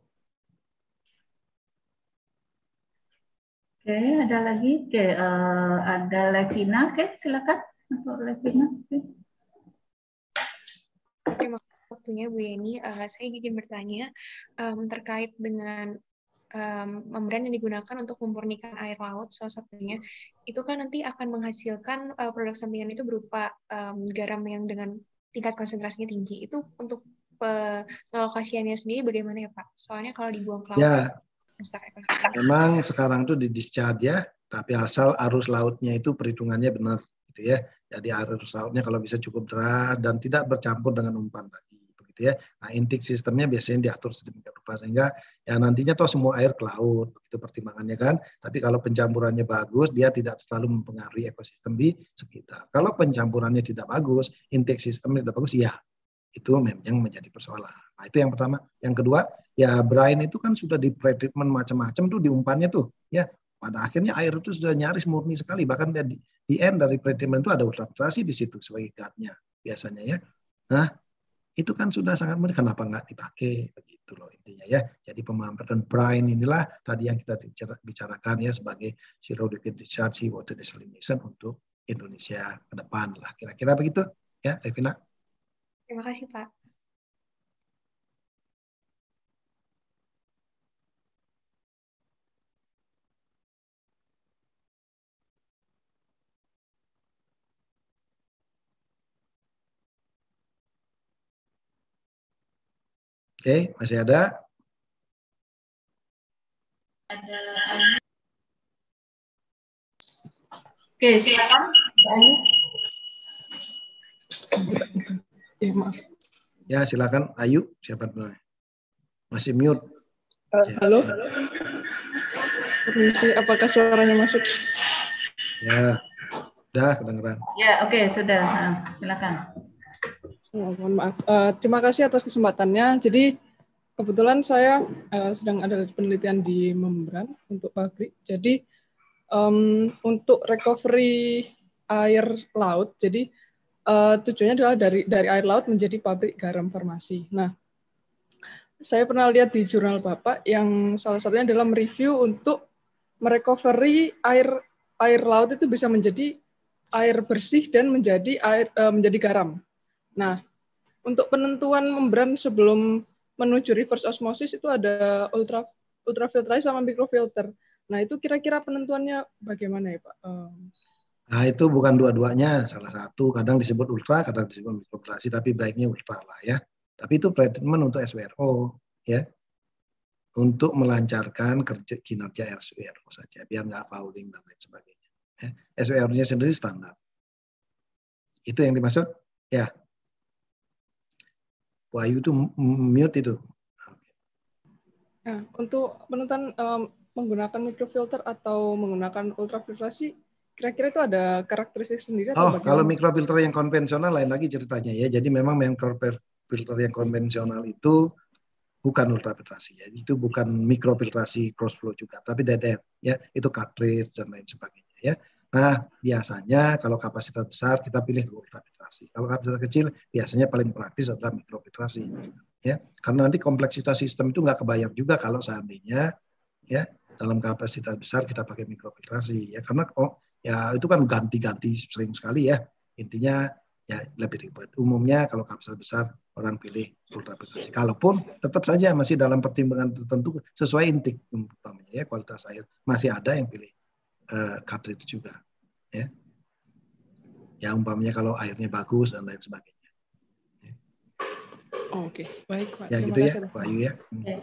Oke, ada lagi. Oke, ada Levina. Oke, silakan untuk Levina. Oke. Terima kasih waktunya Bu Yeni. Saya izin bertanya terkait dengan membran yang digunakan untuk memurnikan air laut, salah satunya itu kan nanti akan menghasilkan produk sampingan itu berupa garam yang dengan tingkat konsentrasinya tinggi. Itu untuk pengalokasiannya sendiri bagaimana ya Pak? Soalnya kalau dibuang ke laut Ya, memang sekarang tuh di discharge ya, tapi asal arus lautnya itu perhitungannya benar gitu ya. Jadi arus lautnya kalau bisa cukup deras dan tidak bercampur dengan umpan tadi begitu ya. Nah, intake sistemnya biasanya diatur sedemikian rupa sehingga ya nantinya toh semua air ke laut begitu pertimbangannya kan. Tapi kalau pencampurannya bagus, dia tidak terlalu mempengaruhi ekosistem di sekitar. Kalau pencampurannya tidak bagus, intake sistemnya tidak bagus, ya itu yang menjadi persoalan. Nah, itu yang pertama. Yang kedua, ya brine itu kan sudah di pre-treatment macam-macam tuh di umpannya tuh, ya. Pada akhirnya air itu sudah nyaris murni sekali. Bahkan di end dari pre-treatment itu ada ultrafiltrasi di situ sebagai guardnya biasanya ya. Nah, itu kan sudah sangat murni. Kenapa nggak dipakai? Begitu loh intinya ya. Jadi pemanfaatan brine inilah tadi yang kita bicarakan ya sebagai zero liquid discharge water desalination untuk Indonesia ke depan lah. Kira-kira begitu ya, Revina. Terima kasih, Pak. Oke, masih ada? Oke, silakan. Ya, silakan. Ayu, siapa dulu? Masih mute. Halo. Permisi, apakah suaranya masuk? Ya, udah kedengeran. Ya, oke, sudah. Silakan. Mohon maaf. Terima kasih atas kesempatannya. Jadi kebetulan saya sedang ada penelitian di membran untuk pabrik. Jadi untuk recovery air laut, jadi tujuannya adalah dari air laut menjadi pabrik garam farmasi. Nah, saya pernah lihat di jurnal Bapak yang salah satunya adalah mereview untuk merecovery air laut itu bisa menjadi air bersih dan menjadi garam. Nah, untuk penentuan membran sebelum menuju reverse osmosis itu ada ultrafiltrasi sama microfilter. Nah, itu kira-kira penentuannya bagaimana ya, Pak? Nah, itu bukan dua-duanya, salah satu. Kadang disebut ultra, kadang disebut mikrofiltrasi, tapi baiknya ultra lah ya. Tapi itu pretreatment untuk SWRO ya, untuk melancarkan kinerja SWRO saja, biar nggak fouling dan lain sebagainya. Ya. SWRO-nya sendiri standar. Itu yang dimaksud ya. Wahyu itu mute itu. Nah, untuk penentuan menggunakan microfilter atau menggunakan ultrafiltrasi, kira-kira itu ada karakteristik sendiri atau bagaimana? Kalau mikrofilter yang konvensional lain lagi ceritanya ya. Jadi memang mikrofilter yang konvensional itu bukan ultrafiltrasi ya. Itu bukan mikrofiltrasi cross flow juga, tapi DDR ya. Itu cartridge dan lain sebagainya ya. Nah, biasanya kalau kapasitas besar kita pilih ultrafiltrasi. Kalau kapasitas kecil biasanya paling praktis adalah mikrofiltrasi. Ya, karena nanti kompleksitas sistem itu nggak kebayang juga kalau seandainya ya dalam kapasitas besar kita pakai mikrofiltrasi ya, karena ya itu kan ganti-ganti sering sekali ya. Intinya ya lebih ribet. Umumnya kalau kapasitas besar orang pilih ultrafiltrasi. Kalaupun tetap saja masih dalam pertimbangan tertentu sesuai intik umpamanya ya, kualitas air masih ada yang pilih cartridge juga ya. Ya umpamanya kalau airnya bagus dan lain sebagainya. Ya. Oke, baik Pak. Ya terima gitu ya, kasih. Pak Ayu ya.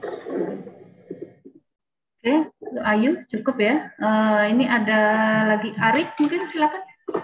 Oke, Ayu cukup ya. Ini ada lagi Arik, mungkin silakan.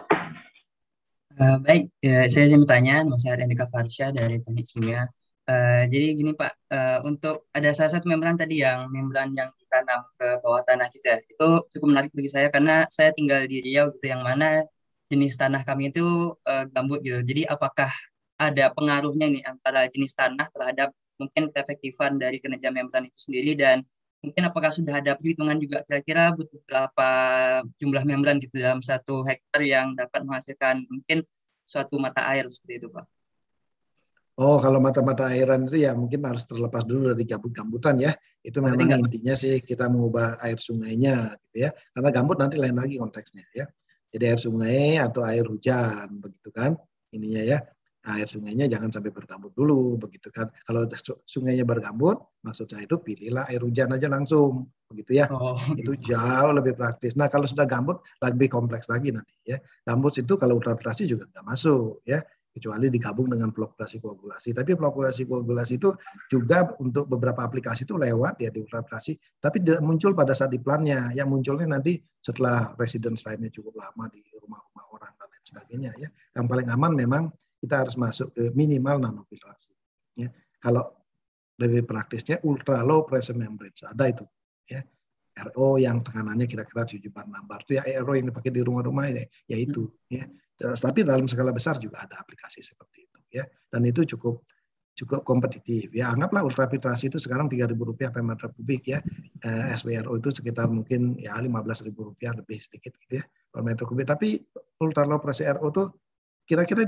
Baik, saya ingin bertanya, Mas Andika Farsha dari Teknik Kimia. Jadi gini Pak, untuk ada salah satu membran tadi yang membran yang ditanam ke bawah tanah gitu ya, itu cukup menarik bagi saya karena saya tinggal di Riau gitu, yang mana jenis tanah kami itu gambut gitu. Jadi apakah ada pengaruhnya nih antara jenis tanah terhadap mungkin keefektifan dari kinerja membran itu sendiri, dan mungkin apakah sudah ada perhitungan juga kira-kira butuh berapa jumlah membran gitu dalam 1 hektar yang dapat menghasilkan mungkin suatu mata air seperti itu Pak? Oh, kalau mata-mata airan itu ya mungkin harus terlepas dulu dari gambut-gambutan ya. Itu memang intinya sih kita mengubah air sungainya gitu ya. Karena gambut nanti lain lagi konteksnya ya. Jadi air sungai atau air hujan begitu kan. Ininya ya. Air sungainya jangan sampai bergambut dulu begitu kan. Kalau sungainya bergambut, maksud saya itu pilihlah air hujan aja langsung begitu ya. Itu jauh lebih praktis. Nah, kalau sudah gambut lebih kompleks lagi nanti ya. Gambut itu kalau ultrafiltrasi juga nggak masuk ya, kecuali digabung dengan flokulasi koagulasi. Tapi flokulasi koagulasi itu juga untuk beberapa aplikasi itu lewat ya di ultrafiltrasi, tapi tidak muncul pada saat diplannya. Yang munculnya nanti setelah residence time-nya cukup lama di rumah-rumah orang dan lain sebagainya ya. Yang paling aman memang kita harus masuk ke minimal nanofiltrasi. Ya. Kalau lebih praktisnya ultra low pressure membrane, ada itu ya. RO yang tekanannya kira-kira 7 bar 6 bar itu ya RO yang dipakai di rumah-rumah ya itu ya. Tapi dalam skala besar juga ada aplikasi seperti itu ya, dan itu cukup kompetitif ya. Anggaplah ultrafiltrasi itu sekarang Rp3.000 per meter kubik ya, SWRO itu sekitar mungkin ya Rp15.000 lebih sedikit gitu ya per meter kubik. Tapi ultra low pressure RO itu kira-kira di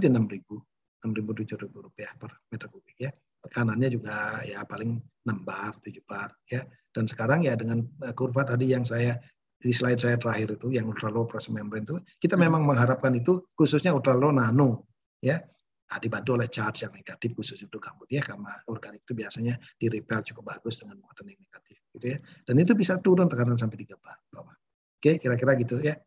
Rp6.000 Rp7.000 per meter kubik ya. Tekanannya juga ya paling 6 bar 7 bar ya. Dan sekarang ya dengan kurva tadi yang saya di slide saya terakhir itu yang ultra low pressure membrane itu kita memang mengharapkan itu khususnya ultra low nano ya, dibantu oleh charge yang negatif khusus untuk gambut ya, karena organik itu biasanya di repel cukup bagus dengan muatan yang negatif gitu ya, dan itu bisa turun tekanan sampai 3 bar bawah. Oke, kira-kira gitu ya.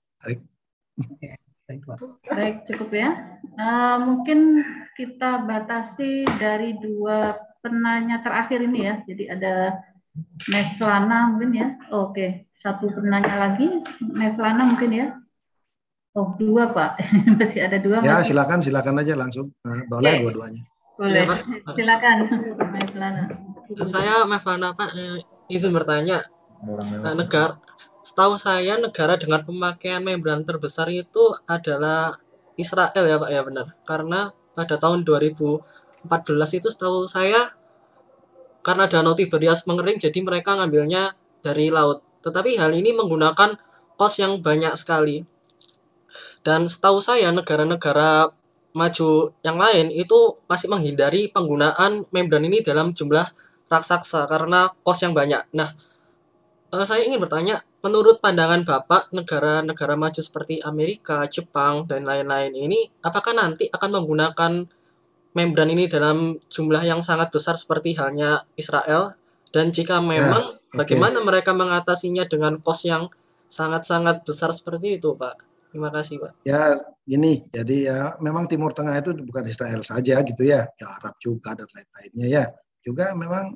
Baik, cukup ya. Mungkin kita batasi dari 2 penanya terakhir ini ya. Jadi ada Mevlana mungkin ya. Oke. 1 penanya lagi, Mevlana mungkin ya. Oh, 2 Pak, masih ada 2. Ya silakan aja langsung, boleh dua-duanya. Boleh, ya, silakan Mevlana. Saya Mevlana Pak, izin bertanya, setahu saya negara dengan pemakaian membran terbesar itu adalah Israel ya Pak ya, benar? Karena pada tahun 2014 itu setahu saya karena Danau Tiberias mengering, jadi mereka ngambilnya dari laut. Tetapi hal ini menggunakan kos yang banyak sekali. Dan setahu saya negara-negara maju yang lain itu masih menghindari penggunaan membran ini dalam jumlah raksasa karena kos yang banyak. Nah, saya ingin bertanya, menurut pandangan Bapak, negara-negara maju seperti Amerika, Jepang, dan lain-lain ini, apakah nanti akan menggunakan membran ini dalam jumlah yang sangat besar seperti halnya Israel? Dan jika memang, bagaimana mereka mengatasinya dengan kos yang sangat-sangat besar seperti itu, Pak? Terima kasih, Pak. Ya, gini, jadi ya memang Timur Tengah itu bukan Israel saja gitu ya, ya Arab juga dan lain-lainnya ya. Juga memang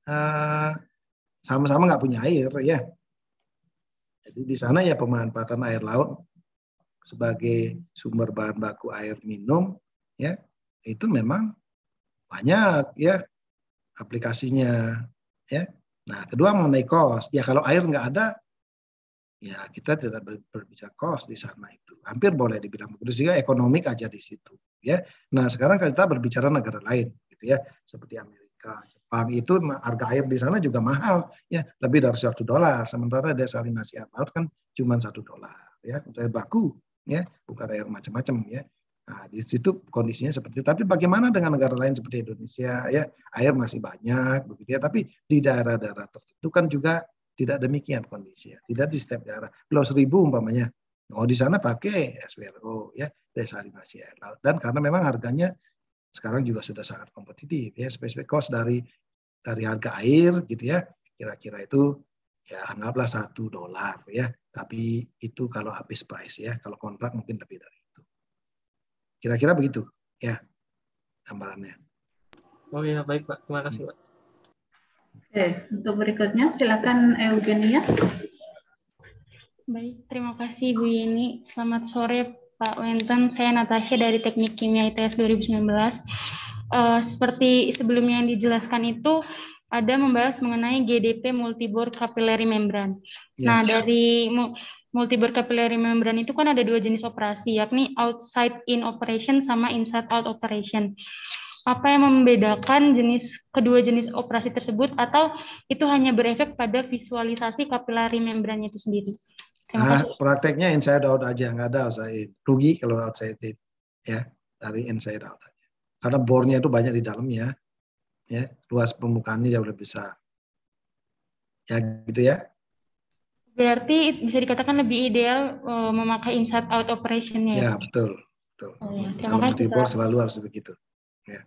sama-sama nggak punya air ya. Jadi di sana ya pemanfaatan air laut sebagai sumber bahan baku air minum ya itu memang banyak ya aplikasinya ya. Nah, kedua mengenai cost. Ya kalau air nggak ada ya kita tidak berbicara cost di sana itu. Hampir boleh dibilang begitu sehingga ekonomik aja di situ ya. Nah, sekarang kita berbicara negara lain gitu ya seperti Amerika, Jepang itu harga air di sana juga mahal ya, lebih dari $1. Sementara desalinasi air laut kan cuma $1 ya untuk air baku ya, bukan air macam-macam ya. Nah, di situ kondisinya seperti itu. Tapi bagaimana dengan negara lain seperti Indonesia ya, air masih banyak begitu ya, tapi di daerah-daerah tertentu kan juga tidak demikian kondisinya. Tidak di setiap daerah. Pulau Seribu umpamanya, oh di sana pakai SWRO ya, desalinasi air laut. Dan karena memang harganya sekarang juga sudah sangat kompetitif ya, spesifik cost dari harga air gitu ya, kira-kira itu ya anggaplah $1 ya, tapi itu kalau habis price ya, kalau kontrak mungkin lebih dari itu. Kira-kira begitu ya gambarannya. Oh ya, baik Pak, terima kasih Pak. Oke, untuk berikutnya silakan Eugenia. Baik, terima kasih Bu Yeni. Selamat sore Pak Wenten, saya Natasha dari Teknik Kimia ITS 2019. Seperti sebelumnya yang dijelaskan itu, ada membahas mengenai GDP multibore capillary membrane. Yes. Nah, dari multibore capillary membrane itu kan ada 2 jenis operasi, yakni outside in operation sama inside out operation. Apa yang membedakan kedua jenis operasi tersebut, atau itu hanya berefek pada visualisasi capillary membrane itu sendiri? Prakteknya inside out aja, nggak ada outside. Rugi kalau outside in, ya dari inside out aja. Karena bornya itu banyak di dalamnya, ya luas permukaannya jauh lebih besar, ya gitu ya. Berarti bisa dikatakan lebih ideal memakai inside out operation-nya. Ya betul. Oh, ya. Kalau multibore selalu harus begitu. Ya.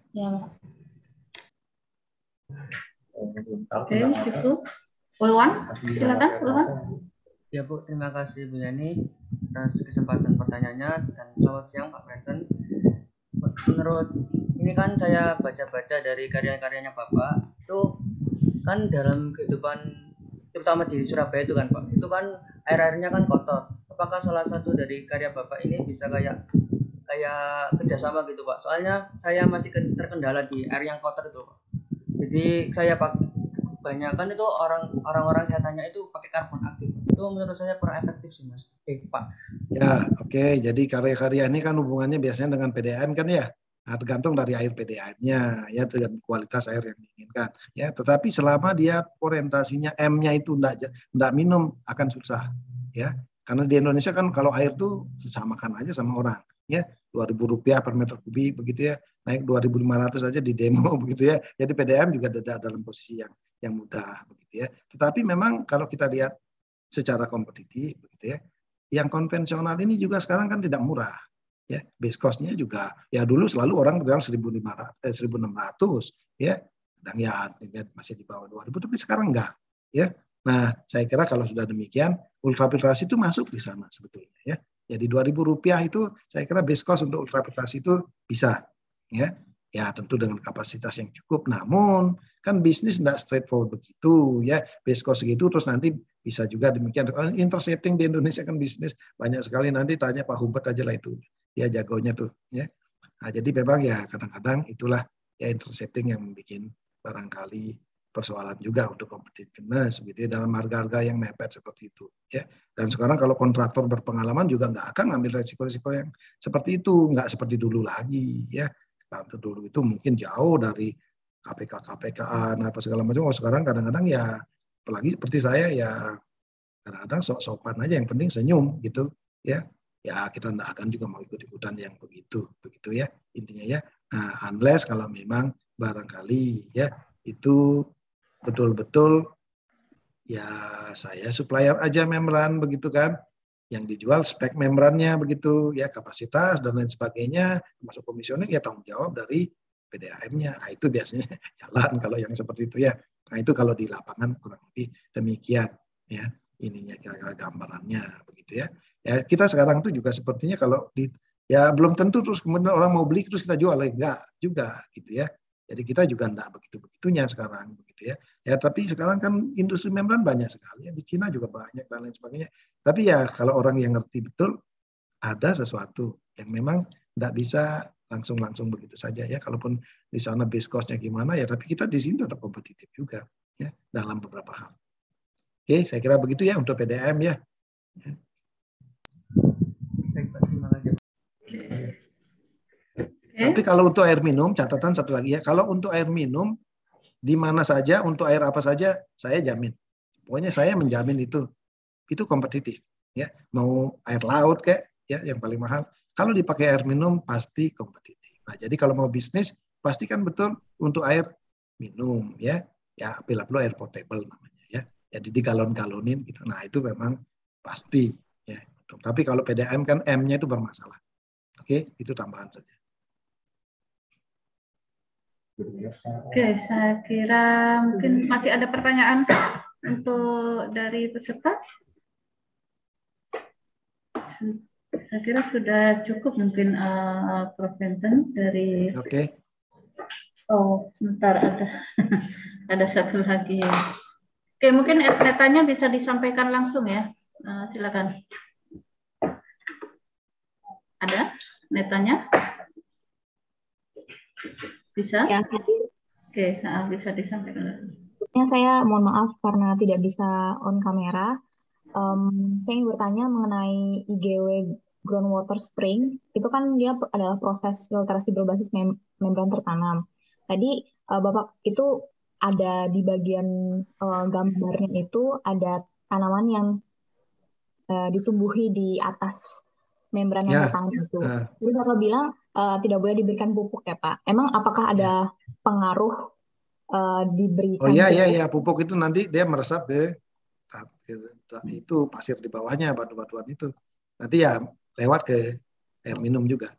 Oke, itu Ulwan, silakan Ulwan. Ya Bu, terima kasih Bu Yani atas kesempatan pertanyaannya, dan selamat siang Pak Wenten. Menurut ini kan saya baca-baca dari karya-karyanya Bapak, itu kan dalam kehidupan terutama di Surabaya itu kan Pak, itu kan air-airnya kan kotor. Apakah salah satu dari karya Bapak ini bisa kayak kerjasama gitu Pak? Soalnya saya masih terkendala di air yang kotor itu Pak. Jadi saya kebanyakan itu orang-orang saya tanya itu pakai karbon aktif. Itu menurut saya kurang efektif sih Mas. Pak. Ya, oke. Jadi karya-karya ini kan hubungannya biasanya dengan PDAM kan ya. Nah, tergantung dari air PDAM-nya ya, dengan kualitas air yang diinginkan ya. Tetapi selama dia orientasinya M-nya itu enggak minum akan susah ya. Karena di Indonesia kan kalau air tuh samakan aja sama orang ya. Rp2.000 per meter kubik begitu ya. Naik 2.500 aja di demo begitu ya. Jadi PDAM juga tidak dalam posisi yang mudah begitu ya. Tetapi memang kalau kita lihat secara kompetitif begitu ya, yang konvensional ini juga sekarang kan tidak murah ya, base cost-nya juga ya dulu selalu orang bilang 1.600 ya, dan ya masih di bawah 2.000, tapi sekarang enggak ya. Nah saya kira kalau sudah demikian ultrafiltrasi itu masuk di sana sebetulnya ya. Jadi Rp2.000 itu saya kira base cost untuk ultrafiltrasi itu bisa ya. Ya tentu dengan kapasitas yang cukup, namun kan bisnis tidak straightforward begitu ya, base cost segitu terus nanti bisa juga demikian. Intercepting di Indonesia kan bisnis banyak sekali, nanti tanya Pak Hubert aja lah itu, ya jagonya tuh ya. Nah, jadi memang ya kadang-kadang itulah ya intercepting yang membuat barangkali persoalan juga untuk competitiveness gitu ya, dalam harga-harga yang mepet seperti itu ya. Dan sekarang kalau kontraktor berpengalaman juga nggak akan ngambil resiko-resiko yang seperti itu, nggak seperti dulu lagi ya. Waktu dulu itu mungkin jauh dari KPK-KPK-an apa segala macam. Oh, sekarang kadang-kadang ya, apalagi seperti saya ya kadang-kadang sok-sokan aja, yang penting senyum gitu ya. Ya kita tidak akan juga mau ikut-ikutan yang begitu ya intinya ya. Nah, unless kalau memang barangkali ya itu betul-betul ya saya supplier aja membran begitu kan. Yang dijual spek membrannya begitu ya, kapasitas dan lain sebagainya, termasuk komisioner ya tanggung jawab dari PDAM-nya. Nah, itu biasanya jalan kalau yang seperti itu ya. Nah, itu kalau di lapangan kurang lebih demikian ya. Ininya kira-kira gambarannya begitu ya. Ya, kita sekarang tuh juga sepertinya kalau ya belum tentu terus kemudian orang mau beli terus kita jual, enggak juga gitu ya. Jadi kita juga enggak begitu-begitunya sekarang begitu ya. Ya tapi sekarang kan industri membran banyak sekali ya, di Cina juga banyak dan lain sebagainya. Tapi ya kalau orang yang ngerti betul ada sesuatu yang memang enggak bisa langsung begitu saja ya. Kalaupun di sana base cost-nya gimana ya, tapi kita di sini tetap kompetitif juga ya dalam beberapa hal. Oke, saya kira begitu ya untuk PDAM ya. Baik, Pak, terima kasih. Tapi kalau untuk air minum, catatan satu lagi ya, kalau untuk air minum, di mana saja, untuk air apa saja, saya jamin. Pokoknya saya menjamin itu kompetitif. Ya, mau air laut kayak, ya yang paling mahal. Kalau dipakai air minum, pasti kompetitif. Nah, jadi kalau mau bisnis, pastikan betul untuk air minum, ya bila perlu air potable namanya, ya. Jadi digalon-galonin gitu. Nah, itu memang pasti, ya. Tapi kalau PDAM kan M-nya itu bermasalah. Oke, itu tambahan saja. Oke, saya kira mungkin masih ada pertanyaan untuk dari peserta. Saya kira sudah cukup mungkin Prof. Benton dari. Oke. Oh, sebentar ada satu lagi. Oke, mungkin netanya bisa disampaikan langsung ya. Silakan. Ada netanya? Bisa? Ya, oke, bisa disampaikan. Saya mohon maaf karena tidak bisa on kamera. Saya ingin bertanya mengenai IGW groundwater spring. Itu kan dia adalah proses filtrasi berbasis membran tertanam. Tadi Bapak itu ada di bagian gambarnya itu ada tanaman yang ditumbuhi di atas membran yang tertanam itu. Jadi Bapak bilang tidak boleh diberikan pupuk ya Pak. Emang apakah ada pengaruh diberikan? Oh iya, pupuk itu nanti dia meresap ke itu pasir di bawahnya, batu-batuan itu. Nanti ya lewat ke air minum juga.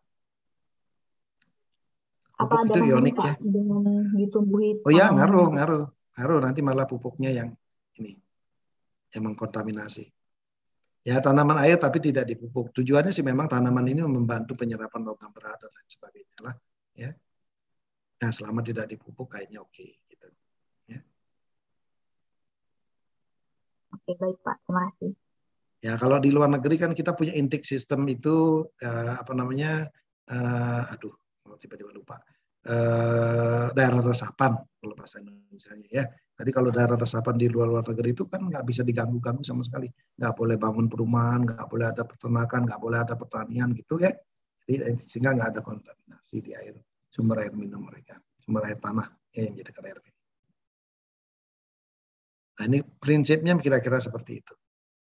Pupuk apa ada itu ionik ya. Dengan ditumbuhi? Oh ya, ngaruh. Nanti malah pupuknya yang ini, yang mengkontaminasi. Ya tanaman air tapi tidak dipupuk. Tujuannya sih memang tanaman ini membantu penyerapan logam berat dan lain sebagainya lah. Ya. Nah selama tidak dipupuk kayaknya oke. Gitu. Ya. Oke baik Pak, terima kasih. Ya kalau di luar negeri kan kita punya intake system itu tiba-tiba lupa. Daerah resapan kalau bahasa Indonesianya ya. Jadi kalau daerah resapan di luar negeri itu kan nggak bisa diganggu-ganggu sama sekali. Nggak boleh bangun perumahan, nggak boleh ada peternakan, nggak boleh ada pertanian gitu ya. Jadi sehingga nggak ada kontaminasi di air, sumber air minum mereka, sumber air tanah ya, yang jadi air minum. Nah ini prinsipnya kira-kira seperti itu.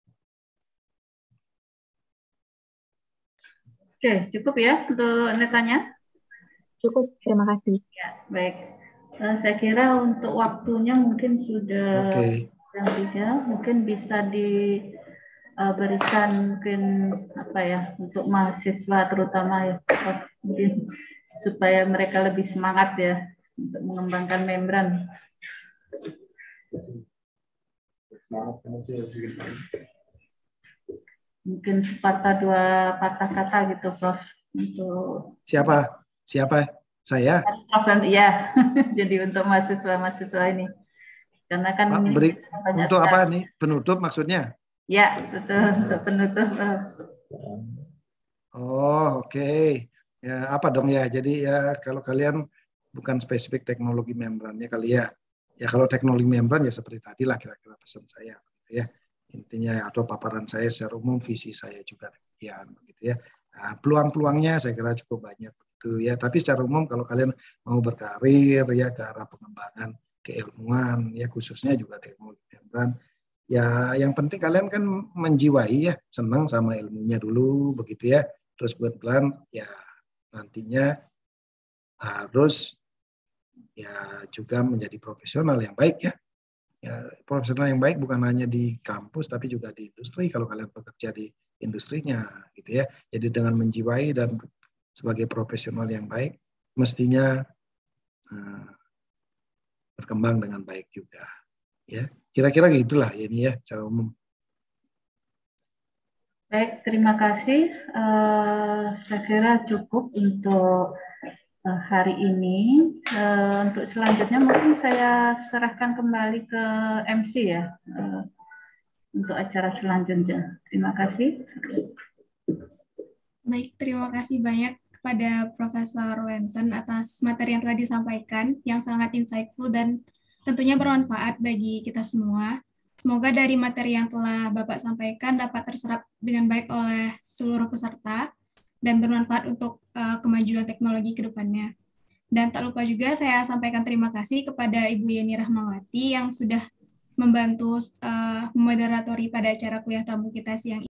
Oke, cukup ya untuk netanya? Cukup, terima kasih. Ya, baik. Saya kira untuk waktunya mungkin sudah jam 3, mungkin bisa diberikan mungkin untuk mahasiswa terutama ya, mungkin supaya mereka lebih semangat ya untuk mengembangkan membran. Mungkin sepatah dua patah kata gitu, Prof. Untuk Siapa? Saya? Iya, jadi untuk mahasiswa ini. Karena kan untuk apa nih? Penutup maksudnya? Ya, betul. Untuk penutup. Oh, oke. Ya, apa dong ya? Jadi ya kalau kalian bukan spesifik teknologi membrannya kali ya. Ya kalau teknologi membran ya seperti tadi lah kira-kira pesan saya. Ya. Intinya atau paparan saya secara umum, visi saya juga demikian. Begitu ya. Nah, peluang-peluangnya saya kira cukup banyak. Ya, tapi secara umum kalau kalian mau berkarir ya ke arah pengembangan keilmuan ya khususnya juga teknologi membran ya yang penting kalian kan menjiwai ya senang sama ilmunya dulu begitu ya terus pelan-pelan ya nantinya harus ya juga menjadi profesional yang baik ya profesional yang baik bukan hanya di kampus tapi juga di industri kalau kalian bekerja di industrinya gitu ya jadi dengan menjiwai dan sebagai profesional yang baik, mestinya berkembang dengan baik juga. Ya, kira-kira gitulah ini ya secara umum. Baik, terima kasih. Saya kira cukup untuk hari ini. Untuk selanjutnya mungkin saya serahkan kembali ke MC ya untuk acara selanjutnya. Terima kasih. Baik, terima kasih banyak kepada Profesor Wenten atas materi yang telah disampaikan yang sangat insightful dan tentunya bermanfaat bagi kita semua. Semoga dari materi yang telah Bapak sampaikan dapat terserap dengan baik oleh seluruh peserta dan bermanfaat untuk kemajuan teknologi ke depannya. Dan tak lupa juga saya sampaikan terima kasih kepada Ibu Yeni Rahmawati yang sudah membantu memoderatori pada acara kuliah tamu kita siang ini.